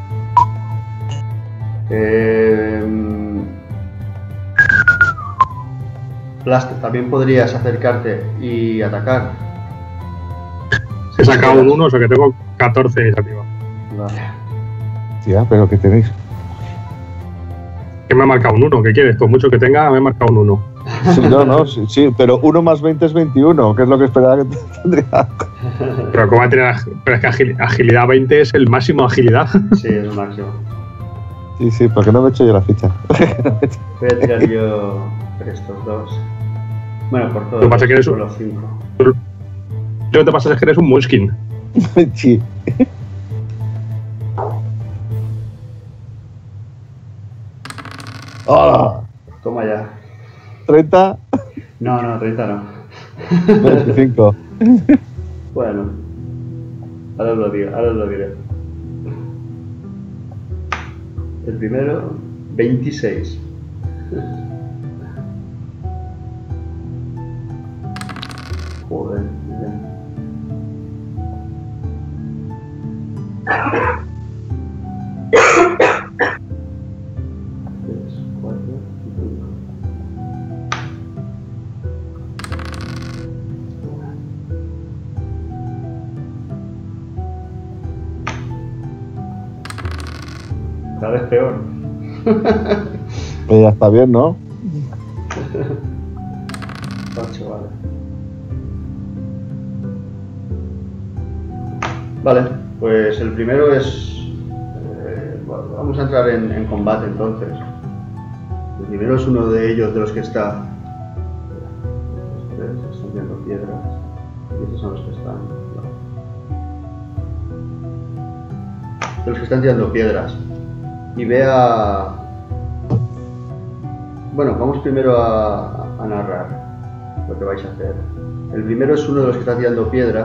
Blast, también podrías acercarte y atacar. He sacado un 1, o sea que tengo 14 de iniciativa. Vale. Tía, pero ¿qué tenéis? Que me ha marcado un 1, ¿qué quieres? Con mucho que tenga, me ha marcado un 1. Sí, no, sí, pero 1 más 20 es 21, que es lo que esperaba que tendría. Pero ¿cómo va a tener? Pero es que agilidad 20 es el máximo de agilidad. Sí, es el máximo. Sí, porque no me he hecho yo la ficha. Voy a tirar yo por estos dos. Bueno, por todos. Lo que pasa es que eres por un- los 5. Lo que te pasa es que eres un Munchkin. Sí. ¡Hola! Toma ya. 30, No, 30 no. 25. Bueno. Ahora os lo diré. El primero, 26. Joder, bien. Tres, cuatro y cinco. Cada vez peor. Ya está bien, ¿no? 8, vale. Vale, pues el primero es... bueno, vamos a entrar en combate entonces. El primero es uno de ellos de los que está... Estos tres están viendo piedras. Y estos son los que están... no. De los que están tirando piedras. Y ve a... Bueno, vamos primero a narrar. lo que vais a hacer. El primero es uno de los que está tirando piedra,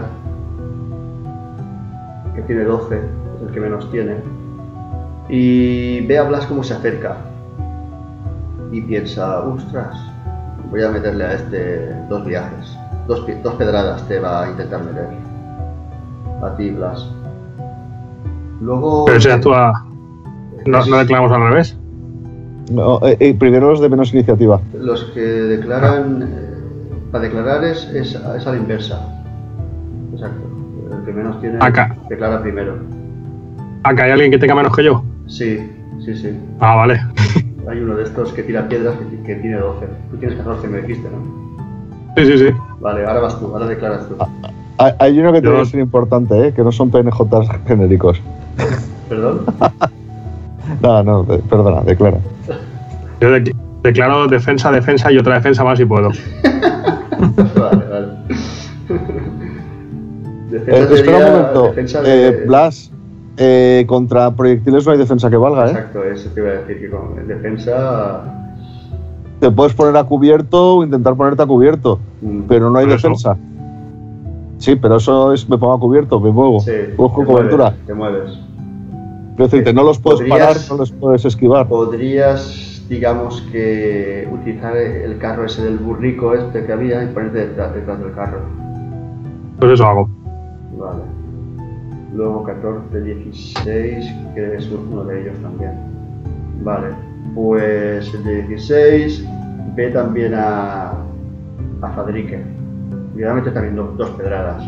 que tiene 12, es el que menos tiene, y ve a Blas cómo se acerca y piensa, ostras, voy a meterle a este 2 viajes, 2 pedradas te va a intentar meter a ti, Blas. Luego... Pero si actúa... ¿No declaramos al revés? No, primero los de menos iniciativa. Los que declaran, para declarar es a la inversa. Exacto. El que menos tiene Acá. declara primero. ¿Acá hay alguien que tenga menos que yo? Sí. Ah, vale. Hay uno de estos que tira piedras que tiene 12. Tú tienes 14, me dijiste, ¿no? Sí. Vale, ahora vas tú, ahora declaras tú. Hay uno que tiene que ser importante, que no son PNJs genéricos. ¿Perdón? No, perdona, declara. Yo declaro defensa y otra defensa más si puedo. Vale. Defensa Espera un sería momento. defensa de... Blas, contra proyectiles no hay defensa que valga, Exacto, eso te iba a decir, que con defensa... Te puedes poner a cubierto o intentar ponerte a cubierto, pero no hay Por eso. defensa. Sí, pero eso es, me pongo a cubierto, me muevo, Sí, busco cobertura. te mueves. Quiero decirte, no los puedes Podrías- parar, no los puedes esquivar. Podrías, digamos que, utilizar el carro ese del burrico este que había y ponerte detrás del carro. Pues eso hago. Vale. Luego 14, 16, que es uno de ellos también. Vale. Pues el de 16 ve también a Fadrique. Y le va a meter también 2 pedradas.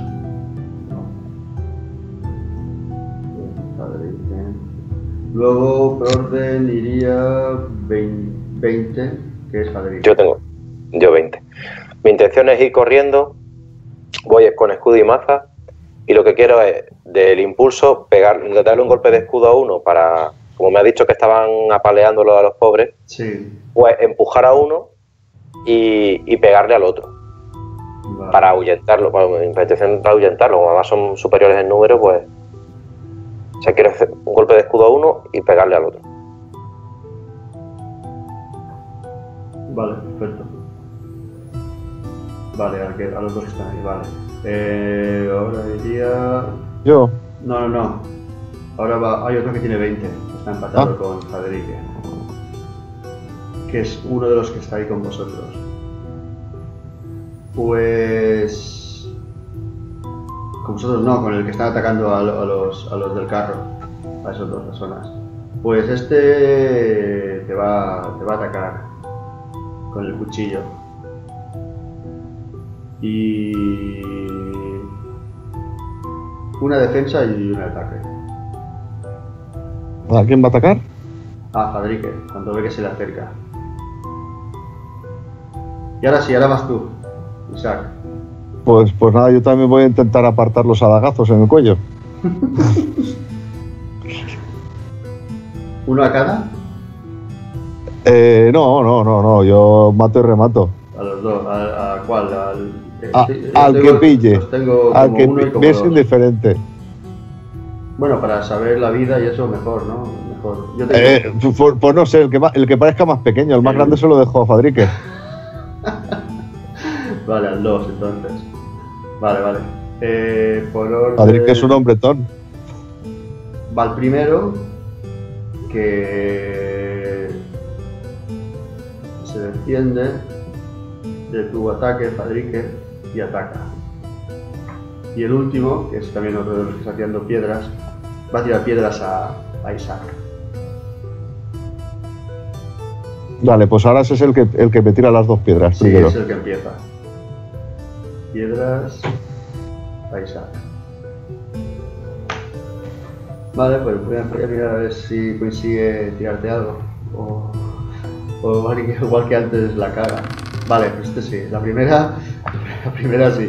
Fadrique. Luego, por orden, iría 20, que es Fadrique. Yo 20. Mi intención es ir corriendo, voy con escudo y maza, y lo que quiero es, del impulso, darle un golpe de escudo a uno para, como me ha dicho que estaban apaleándolo a los pobres, Sí. pues empujar a uno y pegarle al otro, Vale. para ahuyentarlo, mi intención es ahuyentarlo, como además son superiores en número, pues, o sea, quiero hacer un golpe de escudo a uno y pegarle al otro. Vale, perfecto. Vale, a los dos que están ahí, vale. Ahora iría... Yo, No. Ahora hay otro que tiene 20, está empatado con Fadrique. Que es uno de los que está ahí con vosotros. Pues... Con vosotros no, con el que está atacando a los del carro. A esas 2 personas. Pues este te va a atacar con el cuchillo. Y... una defensa y un ataque. ¿a quién va a atacar? Ah, Fadrique, cuando ve que se le acerca. Y ahora sí, ahora vas tú, Isaac. Pues nada, yo también voy a intentar apartar los adagazos en el cuello. ¿Uno a cada? No, yo mato y remato. A los dos. ¿A cuál? Al que pille. Los tengo Al como que uno y como me es 2. indiferente. Bueno, para saber la vida y eso mejor, ¿no? Mejor. Yo tengo... Pues no sé, el que parezca más pequeño, el más grande se lo dejo a Fadrique. Vale, al 2 entonces. Vale. Por orden... Fadrique es un hombretón. Va el primero, que se defiende de tu ataque, Fadrique, y ataca. Y el último, que es también otro de los que está tirando piedras, va a tirar piedras a Isaac. Vale, pues ahora ese es el que me tira las 2 piedras Sí, primero. es el que empieza. Piedras a Isaac. Vale, pues voy a mirar a ver si consigue tirarte algo. O igual que antes la caga. Vale, pues este sí. La primera sí.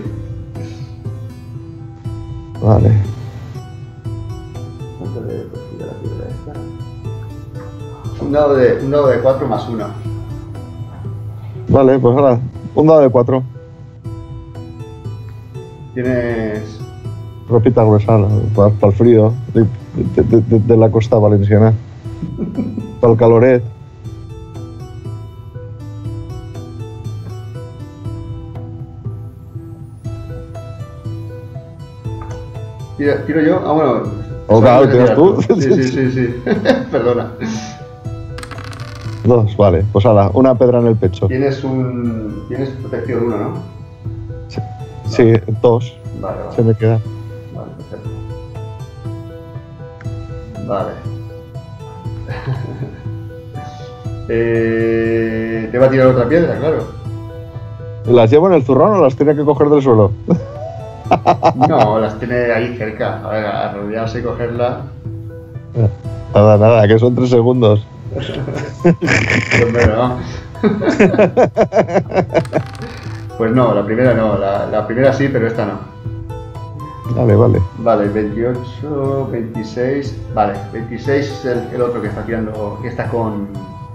Vale. ¿Cuánto le consigue la piedra esta? Un dado de 4 más 1. Vale, pues ahora, un dado de 4. Tienes... Ropita gruesa para el frío de la costa valenciana. Para el caloret. ¿Tiro yo? Ah, bueno. Oh, claro, ¿tiras tú? Sí. Perdona. 2, vale. Pues ala, una pedra en el pecho. Tienes protección 1, ¿no? Sí, 2. Vale. Se me queda. Vale, perfecto. Vale. Te va a tirar otra piedra, claro. ¿Las llevo en el zurrón o las tiene que coger del suelo? No, las tiene ahí cerca. A ver, arrodillarse y cogerla. Nada, que son 3 segundos. Pues no. Pues no, la primera no. La primera sí, pero esta no. Vale. Vale, 28, 26. Vale, 26 es el otro que está tirando. Que está con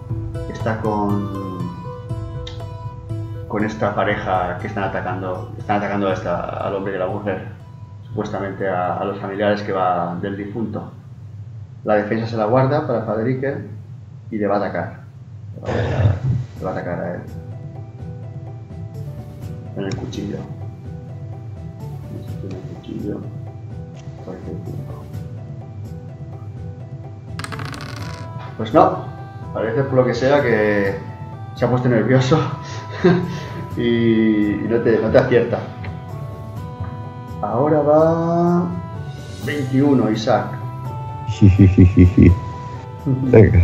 esta pareja que están atacando al hombre de la mujer, supuestamente a los familiares que va del difunto. La defensa se la guarda para Fadrique y le va a atacar. Le va a atacar a él. En el cuchillo. En el cuchillo. 45. Pues no. Parece por lo que sea que se ha puesto nervioso y no te acierta. Ahora va 21, Isaac. Venga.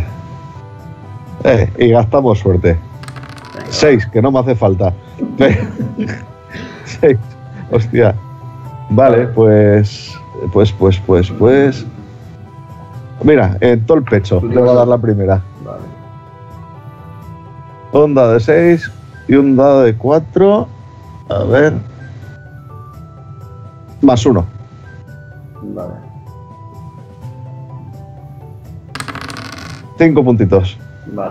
Y gastamos suerte. 6, que no me hace falta. 6. Hostia. Vale, pues. Mira, en todo el pecho. Le voy a dar la primera. Vale. Un dado de 6 y un dado de 4. A ver. Más 1. Vale. 5 puntitos. Vale.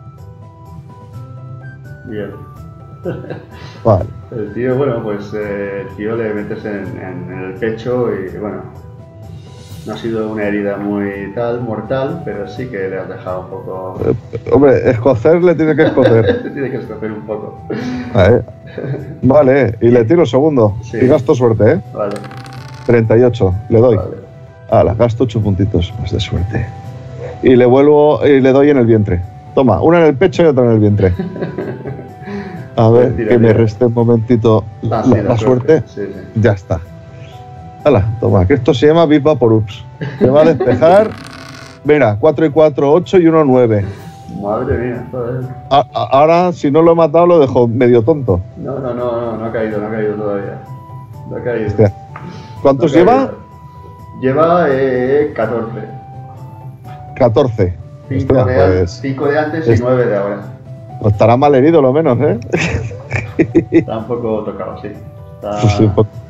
Bien. Vale. El tío, bueno, pues el tío le metes en el pecho y bueno, no ha sido una herida muy mortal, pero sí que le has dejado un poco. Hombre, escocer le tiene que escocer. Te tiene que escocer un poco. Vale, y le tiro el segundo. Sí. Y gasto suerte, ¿eh? Vale. 38, le doy. Vale. Ala, gasto 8 puntitos más de suerte. Y le doy en el vientre. Toma, una en el pecho y otra en el vientre. A ver, Tira, que me tira. reste un momentito la suerte. Sí. Ya está. Hala, toma, que esto se llama Viva por Ups. Te va a despejar. Mira, 4 y 4, 8 y 1, 9. Madre mía, joder. Ahora, si no lo he matado, lo dejo medio tonto. No ha caído todavía. No ha caído. Hostia. ¿Cuántos No ha lleva? caído. Lleva 14. 14. 5 Hostia, de, pues, 5 de antes y 9 de ahora. estará mal herido lo menos, ¿eh? Está un poco tocado, sí. Está... Sí, un poco.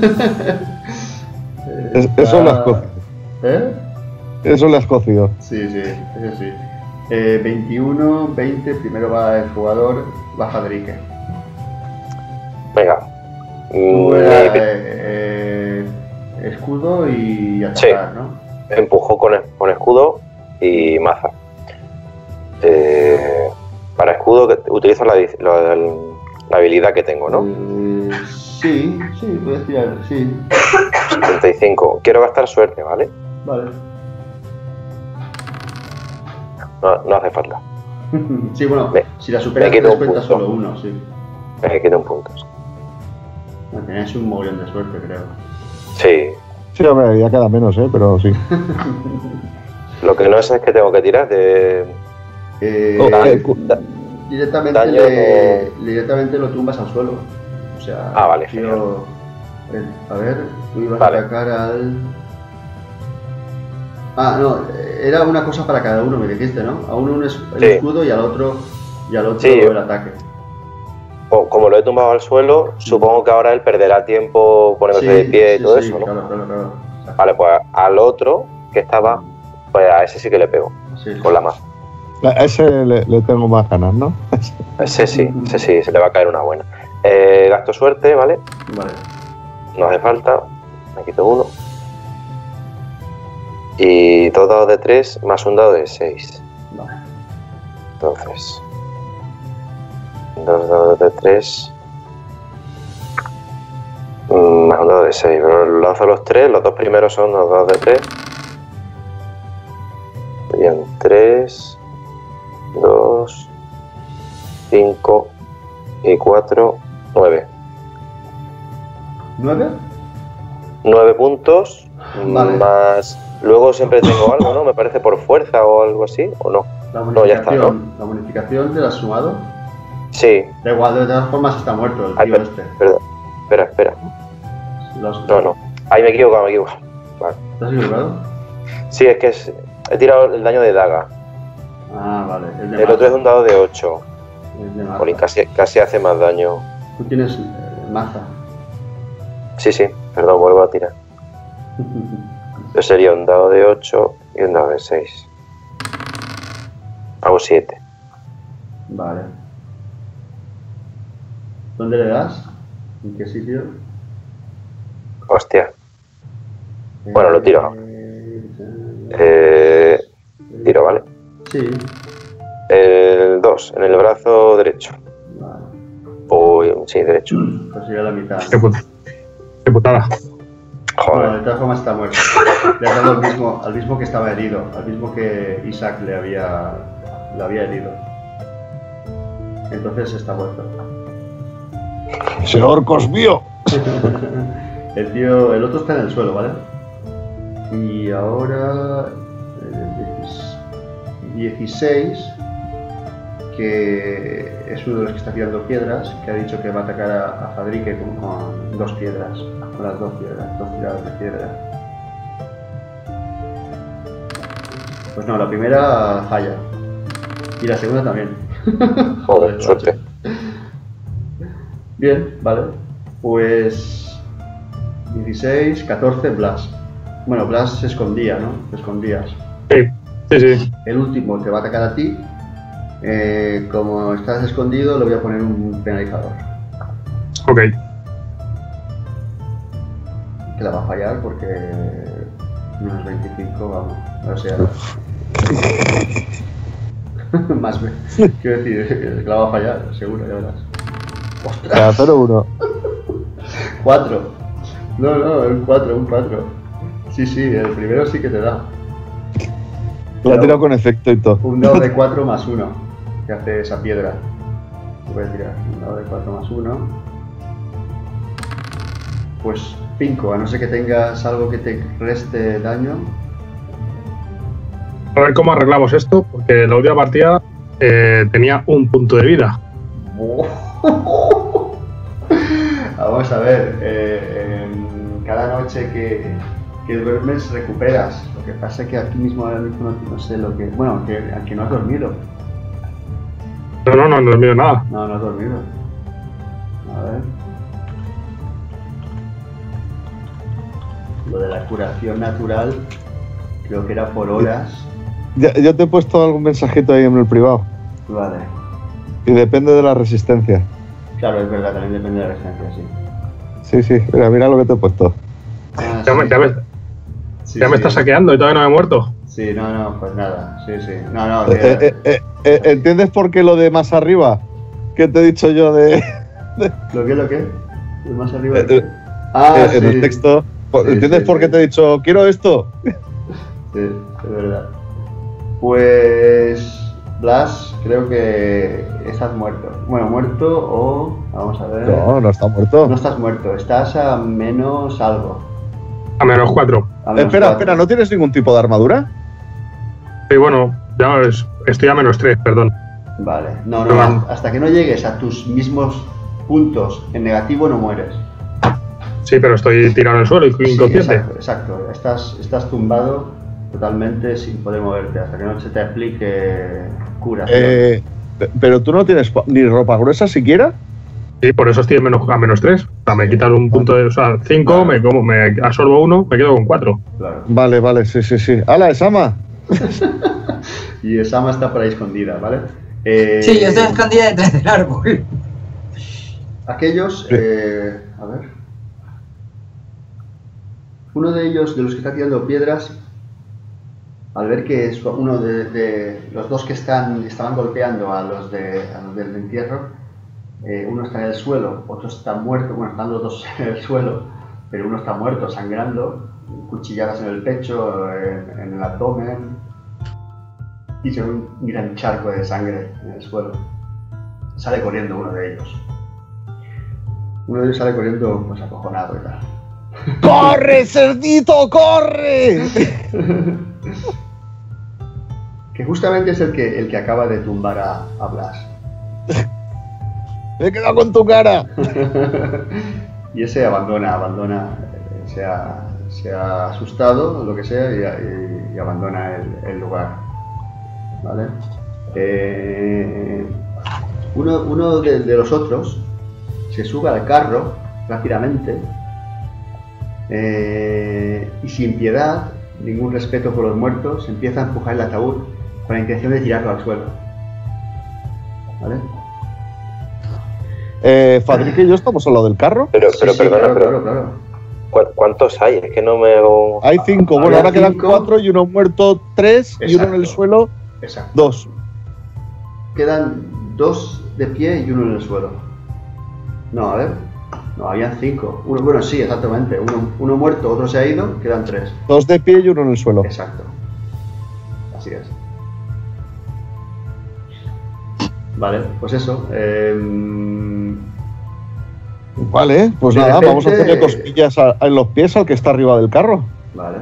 Eso lo has cocido. ¿Eh? Eso le has cocido. Sí, eso sí. 21, 20, primero va el jugador, va Fadrique. Venga. Tú escudo y atacar, Sí. ¿no? Empujó con escudo y maza. Para escudo utilizo la habilidad que tengo, ¿no? Sí, puedes tirar, sí. 75. Quiero gastar suerte, ¿vale? Vale. No hace falta. Sí, bueno, si la superas me quito te un cuenta punto. solo uno, sí. Me quito un punto. No, tenéis un mogollón de suerte, creo. Sí. Sí, hombre, ya queda menos, ¿eh? Pero sí. Lo que no sé es que tengo que tirar de... Directamente lo tumbas al suelo. O sea, vale, tío, a ver, tú ibas Vale. a atacar al... no, era una cosa para cada uno, me dijiste, ¿no? A uno el Sí. escudo y al otro Sí. el ataque. Como lo he tumbado al suelo, supongo que ahora él perderá tiempo poniéndose de pie y todo eso, ¿no? Claro. Vale, pues al otro que estaba, pues a ese sí que le pego, Sí. con la maza. A ese le tengo más ganas, ¿no? Ese sí, se le va a caer una buena. Gasto suerte, ¿vale? Vale. No hace falta, me quito uno. Y 2 dados de 3 más un dado de 6. Vale. Entonces, 2 dados de 3 más un dado de 6. Pero lanzo los 3. Los dos primeros son los dados de 3. Serían 3, 2, 5 y 4, 9. ¿9? 9 puntos. Vale. Más. Luego siempre tengo algo, ¿no? Me parece por fuerza o algo así, ¿o no? No, ya está, ¿no? La bonificación te la has sumado. Sí. Da igual, de todas formas está muerto el Ay, tío este. perdón. Espera. Los- No. Ahí me he equivocado. Vale. ¿Te has equivocado? Sí, es que he tirado el daño de daga. Ah, vale. El otro es un dado de 8. Es de maza. Jolín, casi hace más daño. Tú tienes maza. Sí, perdón, vuelvo a tirar. Entonces sería un dado de 8 y un dado de 6. Hago 7. Vale. ¿Dónde le das? ¿En qué sitio? Hostia. Bueno, lo tiro. Tiro, ¿vale? Sí. El 2, en el brazo derecho. Vale. Uy, sí, derecho. Pues sería la mitad. Qué putada. Bueno, Joder. de todas formas está muerto. Le has dado al mismo que estaba herido, al mismo que Isaac le había herido. Entonces está muerto. ¡Ese orco es mío! El otro está en el suelo, ¿vale? Y ahora 16, que es uno de los que está tirando piedras, que ha dicho que va a atacar a Fadrique con 2 piedras, con las 2 piedras, 2 tiradas de piedra. Pues no, la primera falla. Y la segunda también. Joder, suerte. Bien, vale. Pues 16, 14, Blas. Bueno, Blas se escondía, ¿no? Te escondías. Sí. El último te va a atacar a ti. Como estás escondido, le voy a poner un penalizador. Ok. Que la va a fallar porque menos 25, vamos. O sea, más quiero decir, que la va a fallar, seguro, ya verás. ¡Ostras! 0-1. 4. No, un 4. Sí, el primero sí que te da. Lo ha tirado con efecto y todo. Un dado de 4 más 1 que hace esa piedra. Voy a tirar un dado de 4 más 1. Pues 5, a no ser que tengas algo que te reste daño. A ver cómo arreglamos esto, porque la última partida tenía un punto de vida. Vamos a ver, cada noche que duermes recuperas. Lo que pasa es que aquí mismo ahora mismo no sé lo que... Bueno, aunque no has dormido. No he dormido nada. No has dormido. A ver. Lo de la curación natural, creo que era por horas. Yo te he puesto algún mensajito ahí en el privado. Vale. Y depende de la resistencia. Claro, es verdad, también depende de la resistencia, sí. Sí, mira lo que te he puesto. Ah, Ya me está saqueando y todavía no me he muerto. Sí, no, pues nada. Sí. No, ¿Entiendes por qué lo de más arriba? ¿Qué te he dicho yo de...? ¿Lo qué? ¿El más arriba? En el texto. ¿Entiendes por qué te he dicho, quiero esto? Sí, es verdad. Pues... Blas, creo que estás muerto. Bueno, muerto o... Vamos a ver... No está muerto. No estás muerto, estás a menos algo. A menos 4. A menos Espera, 4. ¿no tienes ningún tipo de armadura? Sí, bueno, ya estoy a menos 3, perdón. Vale, no, hasta que no llegues a tus mismos puntos en negativo no mueres. Sí, pero estoy tirado en el suelo y Sí, inconsciente. exacto. Estás tumbado totalmente sin poder moverte hasta que no se te aplique cura. Pero tú no tienes ni ropa gruesa siquiera. Sí, por eso estoy a menos 3. O sea, me quitas un punto de... O sea, 5, Vale. me absorbo 1, me quedo con 4. Claro. Vale, sí. ¡Hala, Esama! Y Sama está por ahí escondida, ¿vale? Sí, yo estoy escondida detrás del árbol. Aquellos, a ver. Uno de ellos, de los que está tirando piedras, al ver que es uno de los dos que estaban golpeando a los del entierro, uno está en el suelo, otro está muerto, bueno, están los dos en el suelo, pero uno está muerto, sangrando, cuchilladas en el pecho, en el abdomen, y se ve un gran charco de sangre en el suelo. Sale corriendo uno de ellos. Uno de ellos sale corriendo pues acojonado y tal. ¡Corre, cerdito, corre! Que justamente es el que acaba de tumbar a Blas. Me he quedado con tu cara. Y ese abandona, se ha asustado o lo que sea y abandona el lugar. ¿Vale? Uno de los otros se sube al carro rápidamente y sin piedad, ningún respeto por los muertos, empieza a empujar el ataúd con la intención de tirarlo al suelo. ¿Vale? Fadrique y yo estamos al lado del carro. Pero Sí, perdona, claro. ¿Cuántos hay? Es que no me... Hay 5. Bueno, Había ahora quedan 5. 4 y uno muerto 3 y uno en el Exacto. suelo Exacto. 2. Quedan 2 de pie y uno en el suelo. No, a ver. No, habían 5. Bueno, sí, exactamente. Uno muerto, otro se ha ido, quedan 3. 2 de pie y uno en el suelo. Exacto. Así es. Vale, pues eso. Vale, pues De nada, repente- vamos a hacerle cosquillas en los pies al que está arriba del carro. Vale.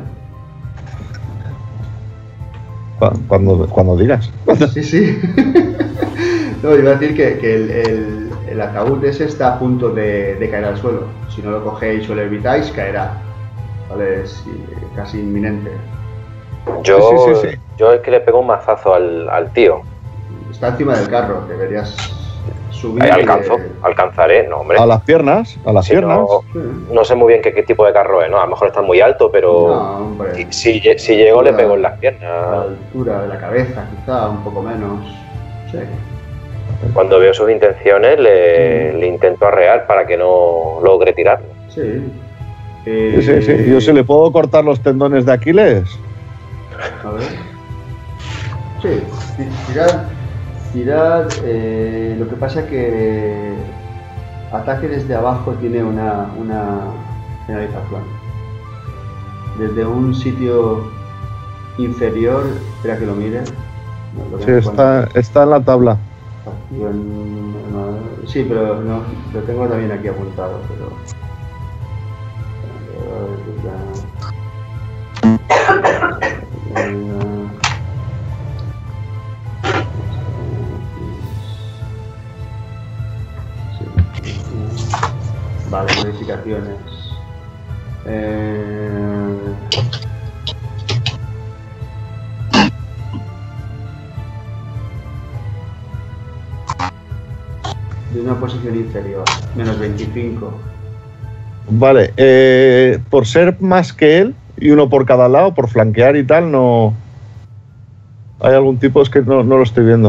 Cuando digas. Sí, sí. No, iba a decir que el ataúd ese está a punto de caer al suelo. Si no lo cogéis o lo evitáis, caerá. Vale, es casi inminente. Yo, Sí. yo es que le pego un mazazo al tío. Está encima del carro, deberías subir. Alcanzaré, no, hombre. A las piernas, Si no, Sí. no sé muy bien qué tipo de carro es, ¿no? A lo mejor está muy alto, pero No, hombre. si llego le pego en las A la piernas. altura de la cabeza, quizá, un poco menos. Sí. Cuando veo sus intenciones le intento arrear para que no logre tirarlo. Sí. Sí. Yo se le puedo cortar los tendones de Aquiles. A ver. Sí, tirad. Lo que pasa que ataque desde abajo tiene una penalización. Desde un sitio inferior, espera que lo mire. No, lo Sí, tengo en cuenta. está en la tabla. Sí, pero no, lo tengo también aquí apuntado, pero... Vale, modificaciones. De una posición inferior, menos 25. Vale, por ser más que él y uno por cada lado, por flanquear y tal, no. ¿Hay algún tipo? Es que no lo estoy viendo.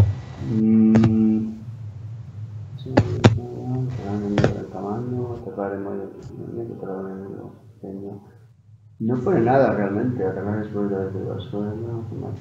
No pone nada realmente. Atacar después de suelo.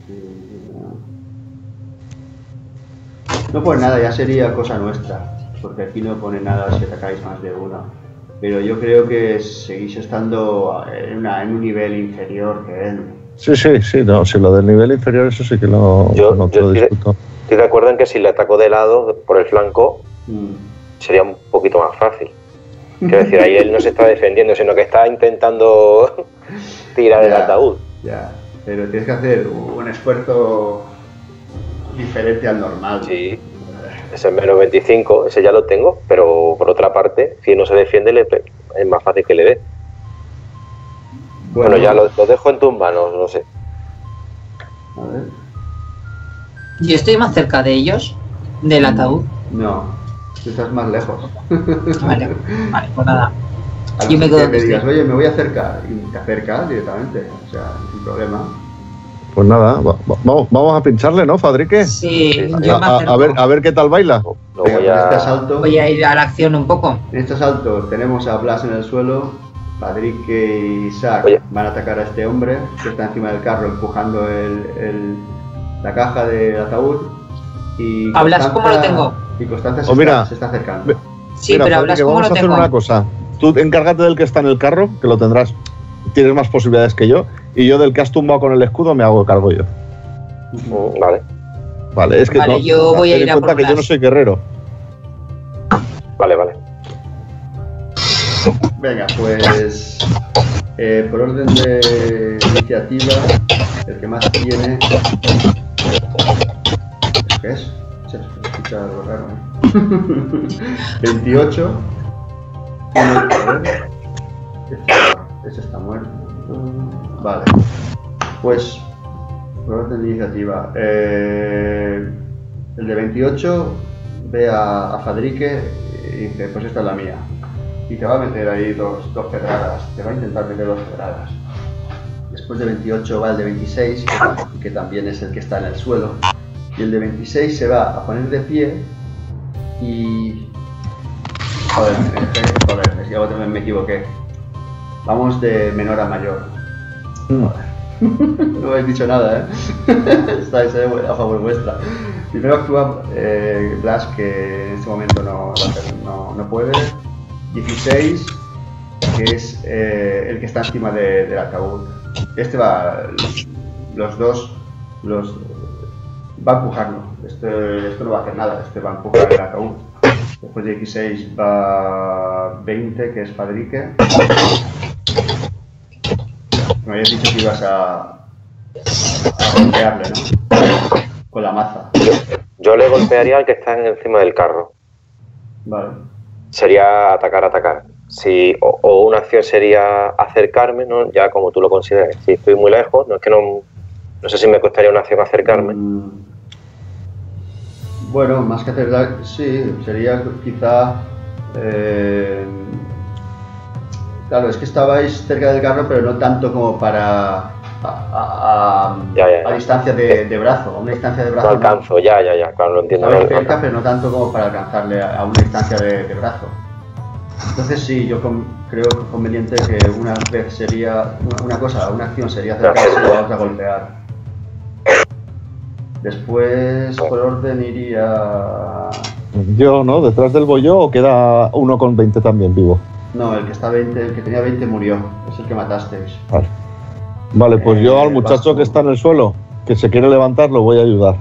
No pone nada, ya sería cosa nuestra. Porque aquí no pone nada si atacáis más de uno. Pero yo creo que seguís estando en un nivel inferior que él. Sí, no, si lo del nivel inferior, eso sí que no te lo discuto. Estoy de acuerdo en que si le ataco de lado, por el flanco, Mm. sería un poquito más fácil. Quiero decir, ahí él no se está defendiendo, sino que está intentando tirar el Ya, ataúd. Ya, pero tienes que hacer un esfuerzo diferente al normal. Sí, ese es menos 25, ese ya lo tengo, pero por otra parte, si no se defiende, es más fácil que le dé. Bueno, ya lo dejo en tus manos, no sé. A ver. Yo estoy más cerca de ellos, del ataúd. No, tú estás más lejos. Vale, pues nada. A Yo me no ser quedo que me digas, aquí. oye, me voy a acercar, y te acercas directamente, o sea, sin problema. Pues nada, vamos a pincharle, ¿no, Fadrique? Sí, yo me acerco. A ver qué tal baila. Lo Venga, voy en este a... asalto, Voy a ir a la acción un poco. en este asalto tenemos a Blas en el suelo, Fadrique y Isaac Oye. van a atacar a este hombre que está encima del carro empujando la caja del ataúd. Y ¿Hablas cómo lo tengo? Y Constanza Oh, mira, se está acercando. ve- Sí, Mira, pero hablas Fadrique, como vamos lo a hacer tengo. una cosa. tú encárgate del que está en el carro, que lo tendrás, tienes más posibilidades que yo, y yo del que has tumbado con el escudo me hago cargo yo. Vale. Vale, es que Vale, yo voy a ten ir en a cuenta por que yo no Blas. soy guerrero. Vale, vale. Venga, pues por orden de iniciativa, el que más tiene... ¿Qué es? Se escucha algo raro, ¿eh? 28. A ver. Ese está muerto. Vale. Pues por orden de iniciativa. El de 28 ve a Fadrique y dice, pues esta es la mía. Y te va a meter ahí dos pedradas. Te va a intentar meter 2 pedradas. Después de 28 va el de 26, que también es el que está en el suelo. Y el de 26 se va a poner de pie y... Joder, ya me equivoqué. Vamos de menor a mayor. Joder. No habéis dicho nada, ¿eh? Estáis a favor vuestra. Primero actúa Blas, que en este momento no puede. 16, que es el que está encima del ataúd. Este va, los dos, va a empujarlo. Esto no va a hacer nada, este va a empujar el ataúd. Después de 16 va 20, que es Fadrique. Me habías dicho que ibas a golpearle, ¿no? Con la maza. Yo le golpearía al que está encima del carro. Vale. Sería atacar. Si, o una acción sería acercarme, ¿no? Ya como tú lo consideres. Si estoy muy lejos, no es que no sé si me costaría una acción acercarme. Bueno, más que acercar, sí, sería quizá... claro, es que estabais cerca del carro, pero no tanto como para... A distancia de brazo, a una distancia de brazo. No alcanzo, ya, claro, lo entiendo. Estabais cerca, pero no tanto como para alcanzarle a una distancia de brazo. Entonces sí, yo creo conveniente que una vez sería una acción sería acercarse y la otra golpear. Después, por orden, iría... Yo, ¿no? ¿Detrás del bollo o queda uno con 20 también vivo? No, el que tenía 20 murió, es el que matasteis. Vale, pues yo al muchacho que está en el suelo, que se quiere levantar, lo voy a ayudar.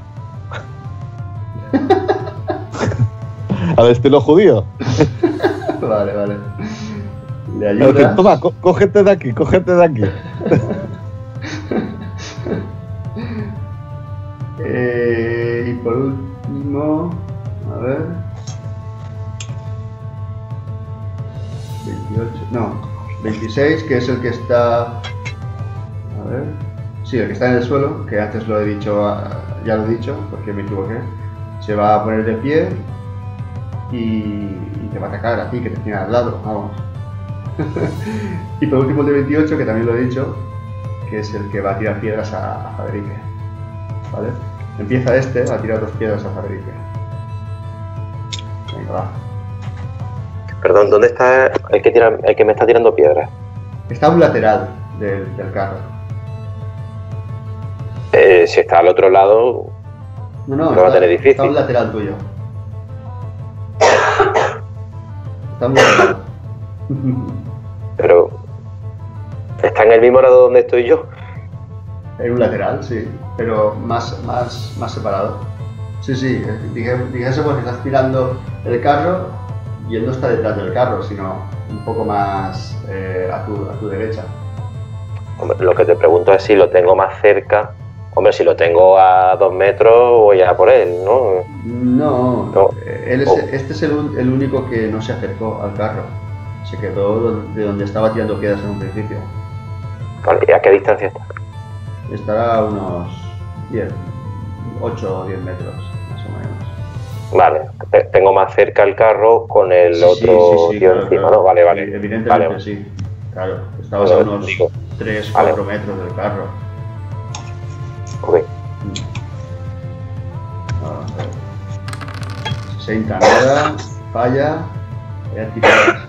Al estilo judío. Vale. Le ayudas. Toma, cógete de aquí. Y por último, a ver. 26, que es el que está... A ver. Sí, el que está en el suelo, que antes lo he dicho, ya lo he dicho, porque me equivoqué. Se va a poner de pie y te va a atacar a ti, que te tiene al lado, vamos. Y por último el de 28, que también lo he dicho, que es el que va a tirar piedras a Fadrique. ¿Vale? Empieza a tirar 2 piedras a Fadrique. Venga, va. Perdón, ¿dónde está el que me está tirando piedras? Está a un lateral del carro. Si está al otro lado, No, va a tener difícil. Está a un lateral tuyo. Está a un lateral. Pero está en el mismo lado donde estoy yo. En un lateral, sí, pero más separado. Sí, dijese porque estás tirando el carro y él no está detrás del carro, sino un poco más a tu derecha. Hombre, lo que te pregunto es si lo tengo más cerca. Hombre, si lo tengo a 2 metros, voy a por él, ¿no? No. Este es el único que no se acercó al carro. Se quedó de donde estaba tirando piedras en un principio. Vale, ¿y a qué distancia está? Estará a unos 8 o 10 metros, más o menos. Vale, tengo más cerca el carro con el otro tío claro, encima, claro. ¿no? Vale. Evidentemente vale. Sí, claro. Estabas a unos 3-4 metros del carro. Ok. Vamos a ver. 60 nada, falla. Voy a tirar.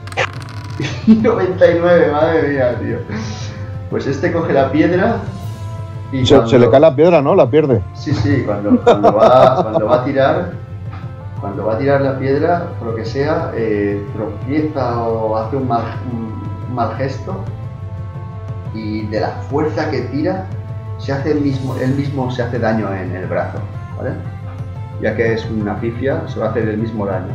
99, madre mía, tío. Pues este coge la piedra y Se le cae la piedra, ¿no? La pierde. Sí, cuando va a tirar, cuando va a tirar la piedra, por lo que sea, tropieza o hace un mal gesto y de la fuerza que tira, él mismo se hace daño en el brazo, ¿vale? Ya que es una pifia, se va a hacer el mismo daño.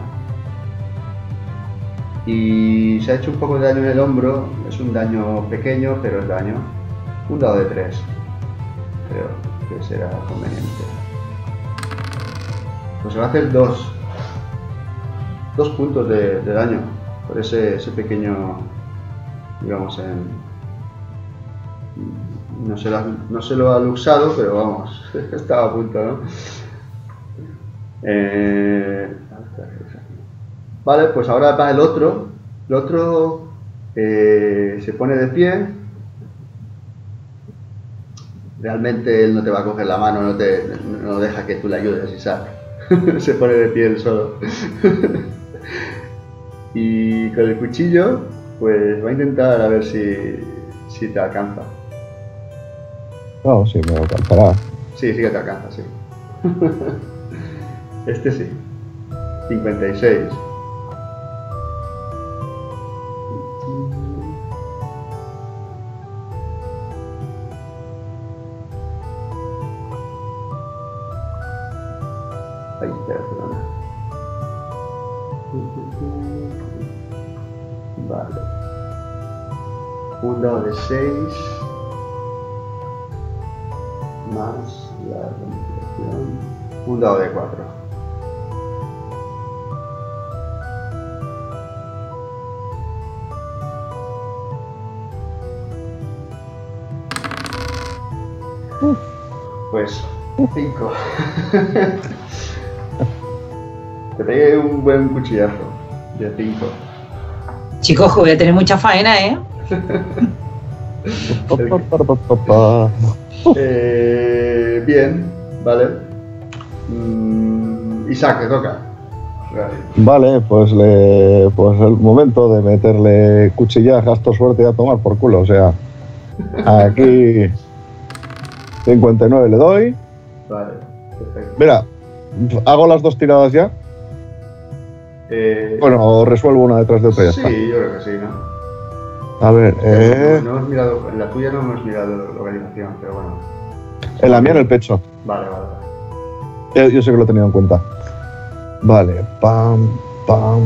Y se ha hecho un poco de daño en el hombro, es un daño pequeño, pero es daño. Un dado de 3, creo que será conveniente. Pues se va a hacer 2 puntos de daño por ese pequeño, digamos, no se lo ha luxado, pero vamos, estaba a punto, ¿no? Vale, pues ahora va el otro. El otro se pone de pie. Realmente él no te va a coger la mano, no deja que tú le ayudes, Isaac. Se pone de pie él solo. Y con el cuchillo, pues va a intentar a ver si te alcanza. No, sí, me alcanzará. Sí que te alcanza, sí. Este sí. 56. Ahí, espera, perdona. Vale. Un dado de 6 más la concentración. Un dado de 4. Pues 5. Te pegué un buen cuchillazo de 5. Chicos, voy a tener mucha faena, ¿eh? Bien, vale. Isaac, te toca. Vale, pues el momento de meterle cuchillas, gasto suerte y a tomar por culo. O sea, aquí 59 le doy. Vale, perfecto. Mira, hago las 2 tiradas ya. Bueno, resuelvo una detrás de otra. Ya sí, está. yo creo que sí, ¿no? A ver, No hemos mirado, en la tuya no hemos mirado la organización, pero bueno. en la mía en el pecho. Vale, vale, vale. Yo sé que lo he tenido en cuenta. Vale, pam, pam.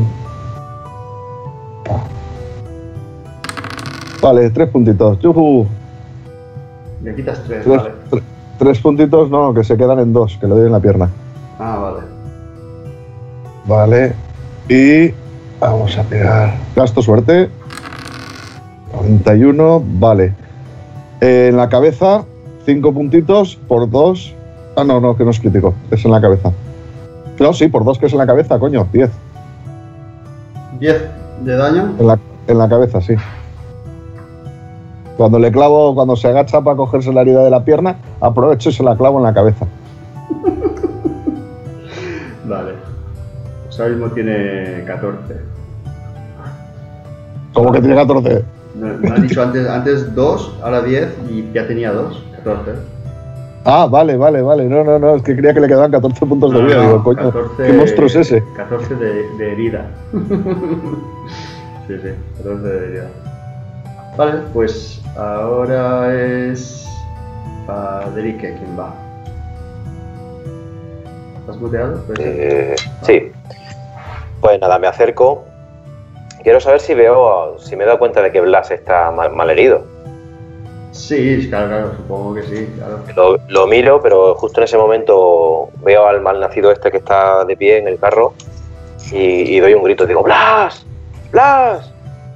Vale, 3 puntitos. ¡Yujú! Me quitas 3, vale. 3 puntitos, no, que se quedan en 2, que le doy en la pierna. Ah, vale. Vale. Y vamos a pegar. Gasto suerte. 91, vale. En la cabeza, 5 puntitos por 2. Ah, no, que no es crítico. Es en la cabeza. No, sí, por 2 que es en la cabeza, coño. 10. 10 de daño. En la cabeza, sí. Cuando le clavo, cuando se agacha para cogerse la herida de la pierna, aprovecho y se la clavo en la cabeza. Vale. Pues ahora mismo tiene 14. ¿Cómo que tiene 14? Me han dicho antes 2, ahora 10 y ya tenía 2, 14. Ah, vale. No, es que creía que le quedaban 14 puntos de vida. Digo, coño, 14, ¿qué monstruo es ese? 14 de herida. Sí, 14 de herida. Vale, pues ahora es Derike quien va. ¿Has muteado? Sí. Pues nada, me acerco. Quiero saber si me he dado cuenta de que Blas está mal herido. Sí, claro, supongo que sí, claro. Lo miro, pero justo en ese momento veo al malnacido este que está de pie en el carro y doy un grito. Digo, ¡Blas! ¡Blas!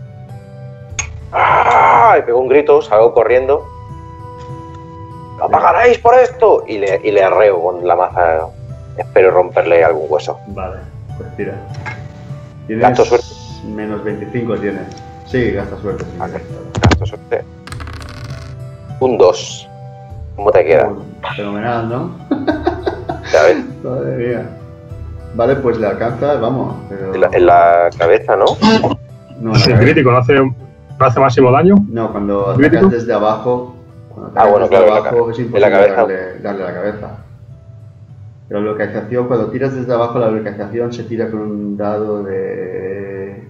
¡Ah! Y pego un grito, salgo corriendo. ¡Lo pagaréis por esto! Y le arreo con la maza. Espero romperle algún hueso. Vale, pues tira. Gasto suerte. Menos 25 tienes. Sí, gasta suerte. Sí, Vale, gasto suerte. Un 2. ¿Cómo te queda? Fenomenal, ¿no? Ya ves. Madre mía. Vale, pues le alcanza, vamos. Pero... En la cabeza, ¿no? No, Es crítico, ¿no hace máximo daño? No, cuando ¿Crítico? atacas desde abajo. Cuando atacas Bueno, desde claro, abajo es en imposible la cabeza. darle la cabeza. La localización, cuando tiras desde abajo, la localización se tira con un dado de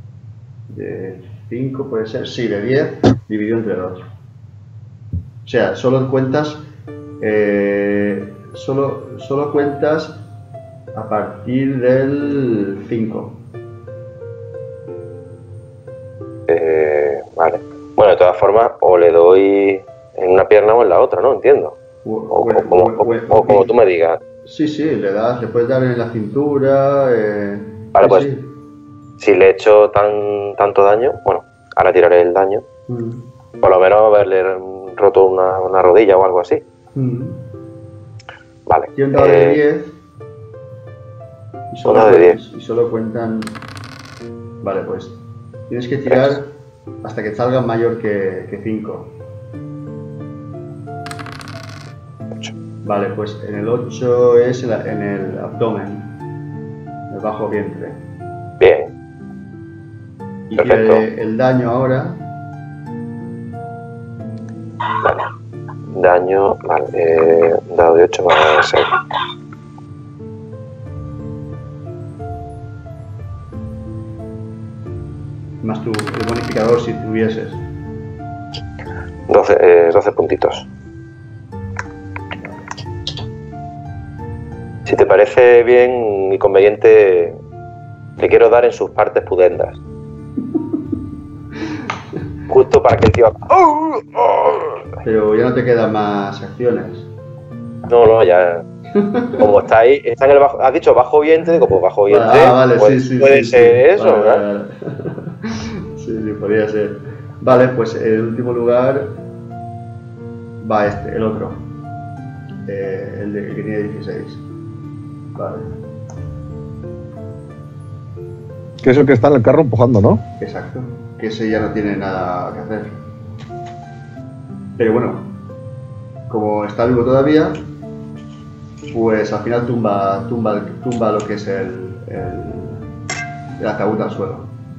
5, puede ser, sí, de 10, dividido entre 2. O sea, solo cuentas solo cuentas a partir del 5. Vale. Bueno, de todas formas, o le doy en una pierna o en la otra, ¿no? Entiendo. O como tú me digas. Sí, le puedes dar en la cintura. Vale, sí, pues sí. Si le he hecho tanto daño, bueno, ahora tiraré el daño. Por lo menos haberle roto una rodilla o algo así. Vale. Tiene un dado de 10. Y solo cuentan. Vale, pues tienes que tirar hasta que salga mayor que 5. 8. Vale, pues en el 8 es en el abdomen, el bajo vientre. Bien. Y Perfecto. el daño ahora. Vale. Daño, vale. Dado de 8 más 6. Más el bonificador si tuvieses. 12 puntitos. Si te parece bien y conveniente, le quiero dar en sus partes pudendas. Justo para que el tío... Pero ya no te quedan más acciones. No, ya... Como está ahí, está en el bajo... Has dicho bajo vientre, como bajo vientre, vale, pues, sí, puede ser eso, vale, ¿verdad? vale. Sí, podría ser. Vale, pues en último lugar va el otro. El que tiene 16. Vale, Que es el que está en el carro empujando, ¿no? exacto. Que ese ya no tiene nada que hacer. Pero bueno, como está vivo todavía, pues al final tumba lo que es el ataúd al suelo.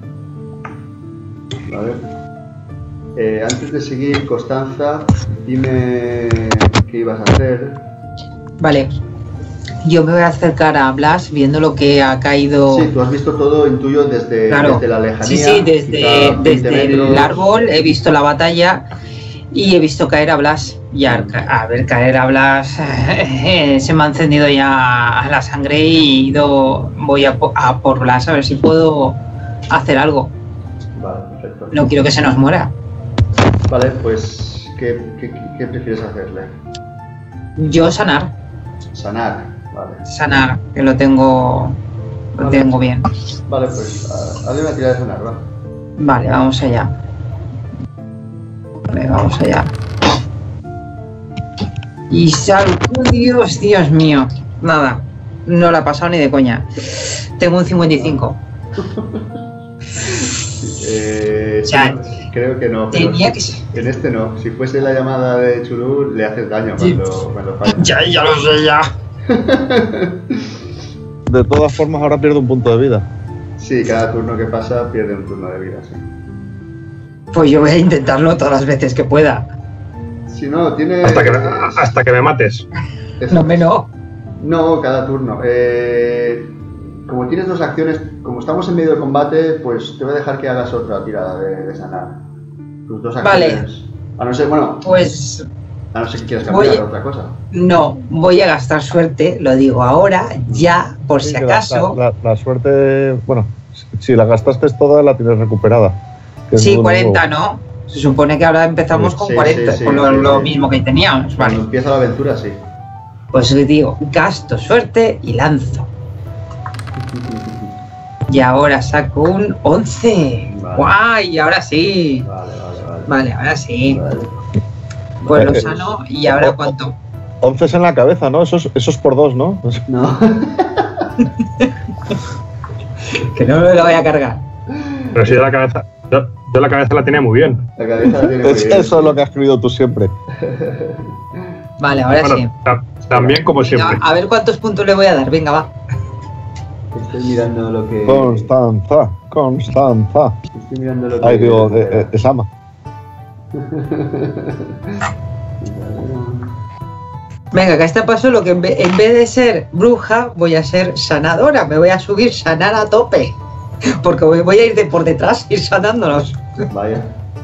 Vale. Antes de seguir, Constanza, dime qué ibas a hacer. Vale. Yo me voy a acercar a Blas viendo lo que ha caído. Sí, tú has visto todo intuyo desde la lejanía. Sí, desde el árbol he visto la batalla y he visto caer a Blas. Y a ver caer a Blas se me ha encendido ya la sangre y voy a por Blas a ver si puedo hacer algo. Vale, perfecto. No quiero que se nos muera. Vale, pues ¿qué prefieres hacerle? Yo sanar, Vale. que lo tengo bien. Vale, pues hazle una tirada de sanar, va. Vale, vamos allá. Y salud, Dios mío. Nada, no la he pasado ni de coña. Tengo un 55. Sí, creo que no. Tenía que ser. En este no. Si fuese la llamada de Chulú, le haces daño cuando falla. Ya lo sé ya. De todas formas, ahora pierde un punto de vida. Sí, cada turno que pasa pierde un turno de vida, sí. Pues yo voy a intentarlo todas las veces que pueda. Si no, tiene... Hasta que me mates. No. No, cada turno. Como tienes dos acciones, como estamos en medio del combate, pues te voy a dejar que hagas otra tirada de sanar. Tus dos acciones. Vale. A no ser, bueno... Pues... A no ser que quieras cambiar a otra cosa. No, voy a gastar suerte, lo digo ahora, ya, por si acaso. La suerte, bueno, si la gastaste toda, la tienes recuperada. Sí, 40, ¿no? Se supone que ahora empezamos con 40, con lo mismo que teníamos, vale. Cuando empieza la aventura, sí. Pues digo, gasto suerte y lanzo. Y ahora saco un 11. Vale. ¡Guay! Ahora sí. Vale, ahora sí. Vale. Pues lo sano y ahora cuánto. 11 es en la cabeza, ¿no? Eso es por 2, ¿no? No. Que no me lo voy a cargar. Pero si yo la cabeza... Yo la cabeza la tenía muy bien. La cabeza la tiene muy bien. Eso es lo que has escrito tú siempre. Vale, ahora Bueno, sí. También como Venga, siempre. a ver cuántos puntos le voy a dar. Venga, va. Estoy mirando lo que... Constanza. Estoy mirando lo que... Ay, digo, es ama. Venga, que a este paso lo que en vez de ser bruja, voy a ser sanadora. Me voy a subir, sanar a tope. Porque voy a ir por detrás y sanándolos. Vaya.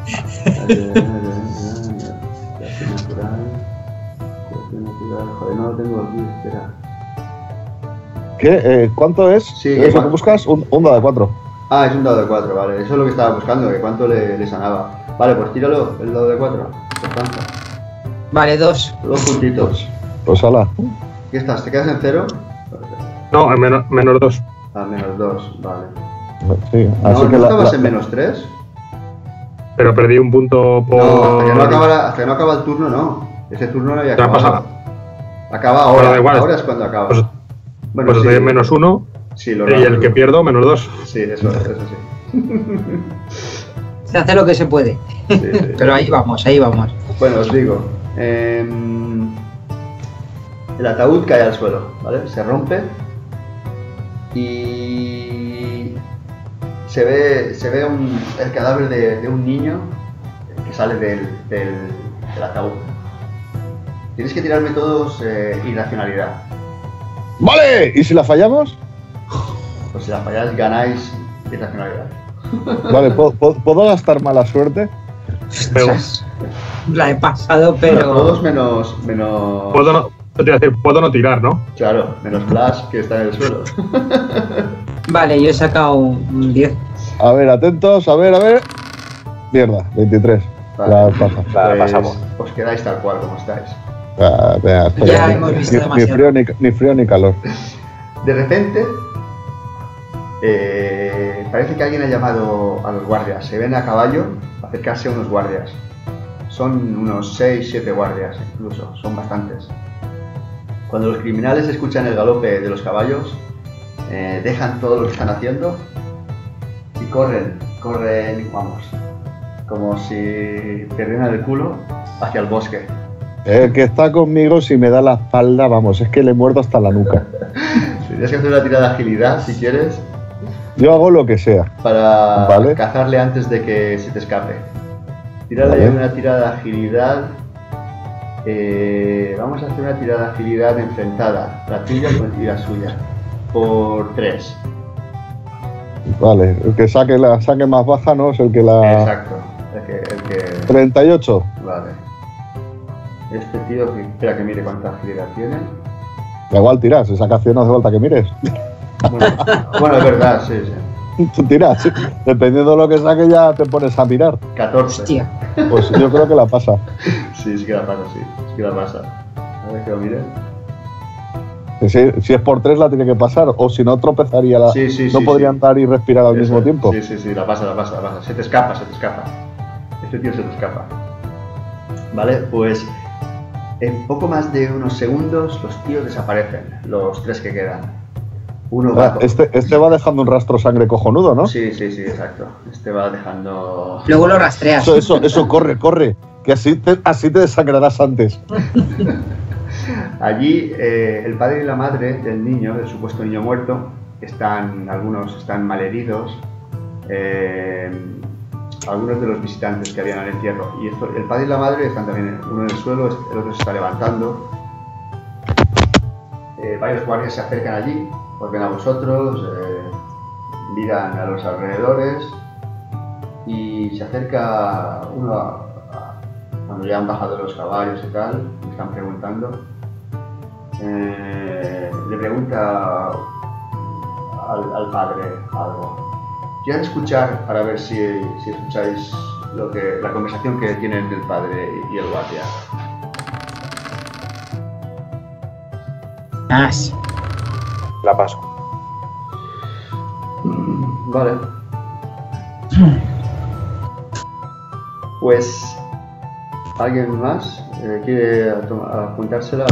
Joder, no lo tengo aquí, espera. ¿Qué? ¿Cuánto es? Sí, ¿Es lo que buscas? Un dado de 4. Ah, es un dado de 4, vale. Eso es lo que estaba buscando, que cuánto le sanaba. Vale, pues tíralo, el dado de 4. Descansa. Vale, 2. 2 puntitos. Pues ala. ¿Qué estás? ¿Te quedas en 0? No, en menos 2. Ah, menos 2, vale. Sí, No, así que ¿no estabas en menos 3? Pero perdí un punto por. No, hasta que no acaba el turno, no. Ese turno no había Ya ha acabado. pasado. Acaba ahora. Pero da igual. Ahora es cuando acaba. Pues, Bueno, pues sí, estoy en menos 1 sí, lo y el raro. que pierdo, menos 2. Sí, eso sí. Se hace lo que se puede. Sí, sí. Pero ahí vamos, ahí vamos. Bueno, os digo. El ataúd cae al suelo, ¿vale? Se rompe y se ve el cadáver de un niño que sale del ataúd. Tienes que tirarme todos irracionalidad. ¡Vale! ¿Y si la fallamos? Pues si la falláis ganáis irracionalidad. Vale, ¿puedo gastar mala suerte? Pego. La he pasado, pero. Todos menos. Puedo no tirar, ¿no? Claro, menos Flash que está en el suelo. Vale, yo he sacado un 10. A ver, atentos, a ver. Mierda, 23. Vale. La pasa. La pasamos. Os quedáis tal cual como estáis. Vea, estoy Ya aquí. hemos visto Ni demasiado. ni frío ni calor. De repente, parece que alguien ha llamado a los guardias. Se ven a caballo acercarse a unos guardias. Son unos 6-7 guardias, incluso, son bastantes. Cuando los criminales escuchan el galope de los caballos, dejan todo lo que están haciendo y corren, vamos, como si perdieran el culo hacia el bosque. El que está conmigo, si me da la espalda, vamos, es que le muerdo hasta la nuca. Tendrías que hacer una tirada de agilidad, si quieres, Yo hago lo que sea. para Vale. cazarle antes de que se te escape. Tírale Vale. una tirada de agilidad. Vamos a hacer una tirada de agilidad enfrentada, la tuya y la suya, por 3. Vale, el que saque más baja, ¿no? Es el que la... Exacto. El que... 38. Vale. Este tío, que espera que mire cuánta agilidad tiene. Da igual tiras, esa canción no hace falta que mires. Bueno, es verdad, sí. Tú tiras, dependiendo de lo que saque ya te pones a mirar. 14. Hostia. Pues yo creo que la pasa. Sí que la pasa, sí. Sí que la pasa. A ver que lo mire. Si es por 3 la tiene que pasar, o si no tropezaría la... Sí, no podría andar y respirar al mismo Eso. tiempo. Sí, la pasa. Se te escapa. Este tío se te escapa. Vale, pues en poco más de unos segundos los tíos desaparecen, los 3 que quedan. Uno va... Este va dejando un rastro de sangre cojonudo, ¿no? Sí, exacto. Este va dejando... Luego lo rastreas. Eso, corre, que así te desangrarás antes. Allí el padre y la madre del niño, del supuesto niño muerto, algunos están malheridos, algunos de los visitantes que habían al entierro. Y el padre y la madre están también, uno en el suelo, el otro se está levantando. Varios guardias se acercan allí, os ven a vosotros, miran a los alrededores y se acerca uno cuando ya han bajado los caballos y tal, me están preguntando. Le pregunta al padre algo. Quiero escuchar para ver si escucháis la conversación que tienen el padre y el guardia. Más. La paso. Vale. Pues, ¿alguien más quiere apuntársela?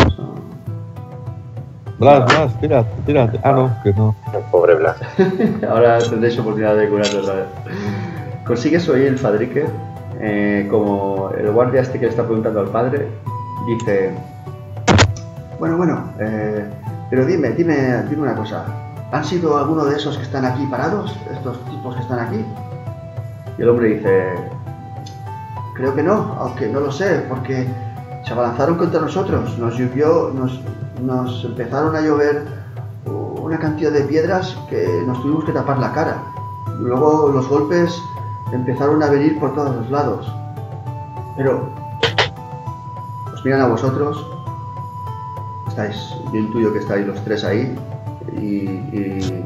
Blas, tírate. Ah, no, que no. El pobre Blas. Ahora tendréis oportunidad de curarlo otra vez. Consigues oír el Fadrique, como el guardia este que le está preguntando al padre, dice: Bueno, pero dime una cosa. ¿Han sido alguno de esos que están aquí parados? ¿Estos tipos que están aquí? Y el hombre dice: creo que no, aunque no lo sé, porque se abalanzaron contra nosotros, nos empezaron a llover una cantidad de piedras que nos tuvimos que tapar la cara. Luego los golpes empezaron a venir por todos los lados. Pero os miran a vosotros, estáis, yo intuyo que estáis los tres ahí, y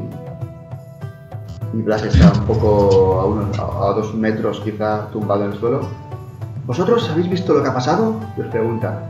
Blas está un poco a 2 metros quizá tumbado en el suelo. ¿Vosotros habéis visto lo que ha pasado? Y os pregunta.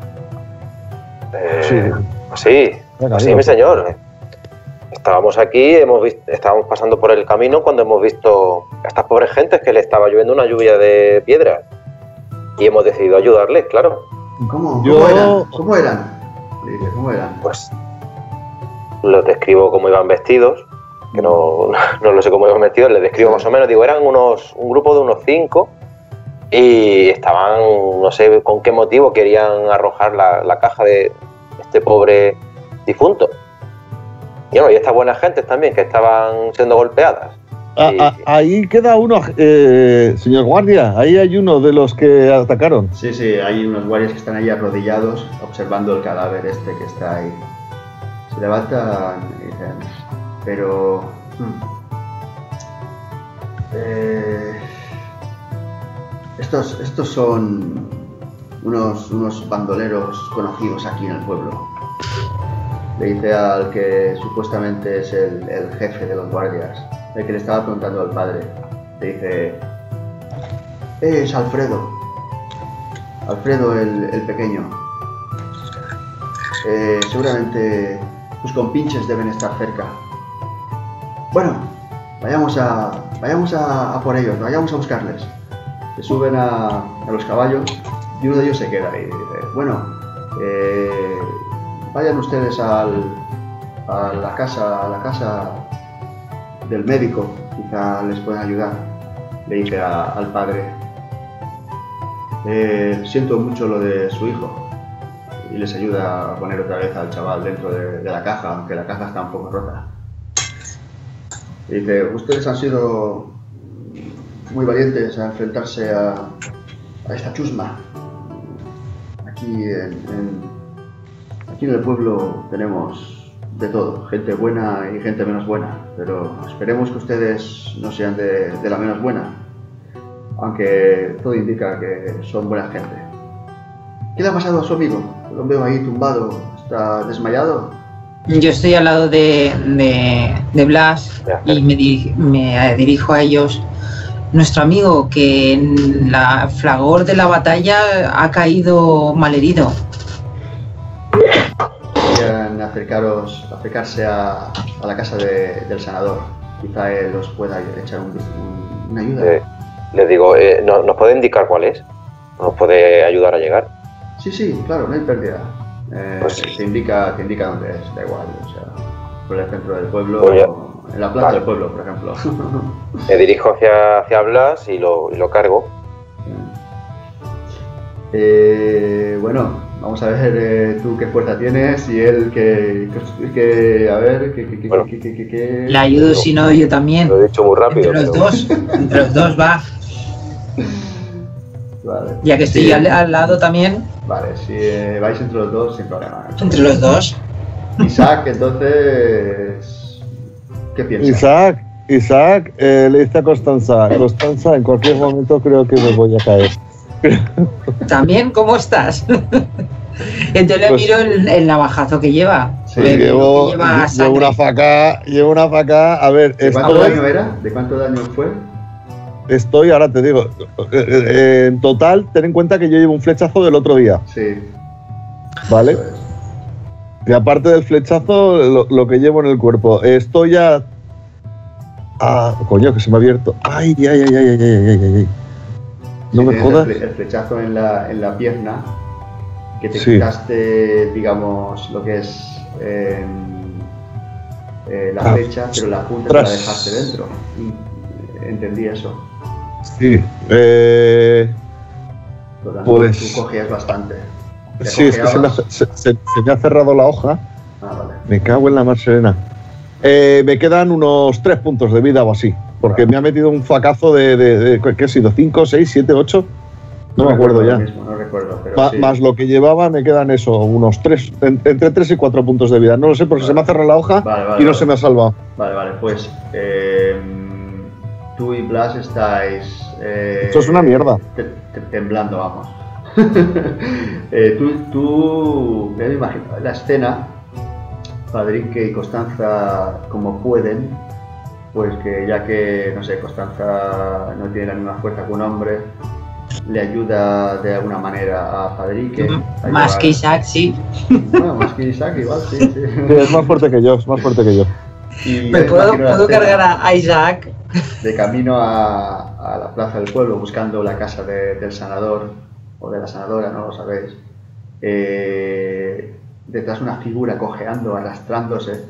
Sí, mi señor. Estábamos aquí, estábamos pasando por el camino cuando hemos visto a estas pobres gentes que le estaba lloviendo una lluvia de piedras. Y hemos decidido ayudarles, claro. ¿Cómo eran? ¿Cómo eran? Pues los describo cómo iban vestidos, que no lo sé cómo iban vestidos, les describo más o menos. Digo, eran un grupo de unos 5 y estaban, no sé con qué motivo, querían arrojar la caja de este pobre difunto. Y bueno, y estas buenas gentes también que estaban siendo golpeadas. Ahí queda uno, señor guardia, ahí hay uno de los que atacaron. Sí, hay unos guardias que están ahí arrodillados observando el cadáver este que está ahí. Se levantan y dicen, pero... estos son unos bandoleros conocidos aquí en el pueblo. Le dice al que supuestamente es el jefe de los guardias, el que le estaba preguntando al padre. Le dice, es Alfredo el pequeño. Seguramente tus compinches deben estar cerca. Bueno, vayamos a por ellos, vayamos a buscarles. Se suben a los caballos y uno de ellos se queda y dice, bueno, vayan ustedes a la casa del médico, quizá les puedan ayudar. Le dice al padre, siento mucho lo de su hijo, y les ayuda a poner otra vez al chaval dentro de la caja, aunque la caja está un poco rota. Le dice, ustedes han sido muy valientes a enfrentarse a esta chusma. Aquí en el pueblo tenemos de todo, gente buena y gente menos buena, pero esperemos que ustedes no sean de la menos buena, aunque todo indica que son buena gente. ¿Qué le ha pasado a su amigo? Lo veo ahí tumbado, ¿está desmayado? Yo estoy al lado de Blas y me dirijo a ellos. Nuestro amigo, que en la fragor de la batalla ha caído malherido. Querían acercarse a la casa del sanador. Quizá él os pueda echar una ayuda. Les digo, ¿nos puede indicar cuál es? ¿Nos puede ayudar a llegar? Sí, claro, no hay pérdida. Pues te indica dónde es, da igual. O sea, por el centro del pueblo, pues en la plaza del pueblo, por ejemplo. Me dirijo hacia Blas y lo cargo. Bueno, vamos a ver tú qué fuerza tienes y él que a ver, que... Le ayudo, si no, yo también. Lo he dicho muy rápido. Entre los dos va. Vale. Ya que estoy al lado también. Vale, si vais entre los dos, sin problema. Entre los dos. Isaac, entonces, ¿qué piensas? Isaac, le dice a Constanza, en cualquier momento creo que me voy a caer. ¿También? ¿Cómo estás? Entonces le miro el navajazo que lleva. Sí, llevo una faca. A ver, ¿De cuánto daño era? ¿De cuánto daño fue? Estoy, ahora te digo, en total, ten en cuenta que yo llevo un flechazo del otro día. Sí. ¿Vale? Y aparte del flechazo, lo que llevo en el cuerpo. Estoy ya... coño, que se me ha abierto. Ay. No me jodas. El flechazo en la pierna, que te quitaste, digamos, lo que es la flecha, pero la punta te la dejaste dentro. Entendí eso. Sí. Pues tú cogías bastante. Sí, es que se me ha cerrado la hoja. Vale. Me cago en la mar serena. Me quedan unos 3 puntos de vida o así. Porque me ha metido un facazo de ¿qué ha sido? ¿5, 6, 7, 8? No me acuerdo ya. ahora mismo, no recuerdo, pero sí. Más lo que llevaba me quedan eso, unos 3, entre 3 y 4 puntos de vida. No lo sé porque se me ha cerrado la hoja y no se me ha salvado. Vale, pues tú y Blas estáis... Esto es una mierda. Temblando, vamos. Tú me imagino la escena, Fadrique y Constanza como pueden, pues que ya que, no sé, Constanza no tiene la misma fuerza que un hombre, le ayuda de alguna manera a Fadrique. Más que Isaac, sí. Bueno, más que Isaac, igual, sí. Sí, es más fuerte que yo, es más fuerte que yo. Y Me yo puedo imagino la escena cargar a Isaac. de camino a la plaza del pueblo buscando la casa del sanador o de la sanadora, no lo sabéis. Detrás una figura cojeando, arrastrándose,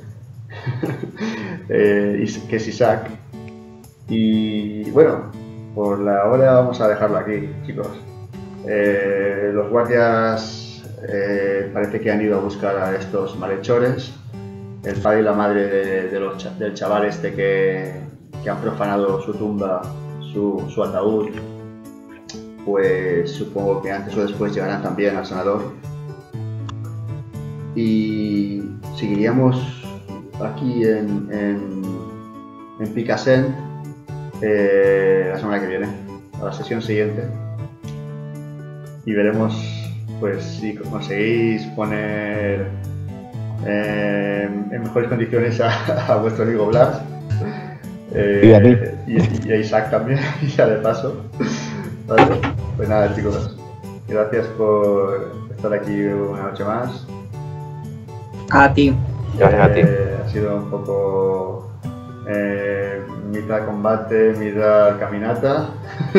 que es Isaac. Y bueno, por la hora vamos a dejarlo aquí, chicos. Los guardias parece que han ido a buscar a estos malhechores. El padre y la madre del chaval este que han profanado su tumba, su ataúd, pues supongo que antes o después llegarán también al sanador. Y seguiríamos aquí en Picassent la semana que viene, a la sesión siguiente, y veremos pues si conseguís poner en mejores condiciones a vuestro amigo Blas y a mí. y a Isaac también, ya de paso. Vale, pues nada, chicos, gracias por estar aquí una noche más. A ti. Gracias a ti. Ha sido un poco mitad combate, mitad caminata,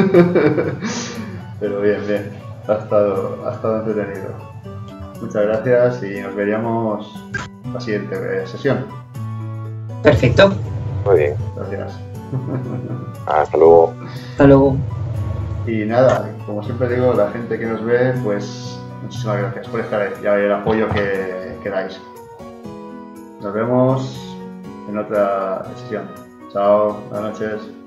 pero bien, ha estado entretenido. Muchas gracias y nos veríamos la siguiente sesión. Perfecto. Muy bien. Gracias. Hasta luego. Hasta luego. Y nada, como siempre digo, la gente que nos ve, pues muchísimas gracias por estar ahí y el apoyo que dais. Nos vemos en otra sesión. Chao, buenas noches.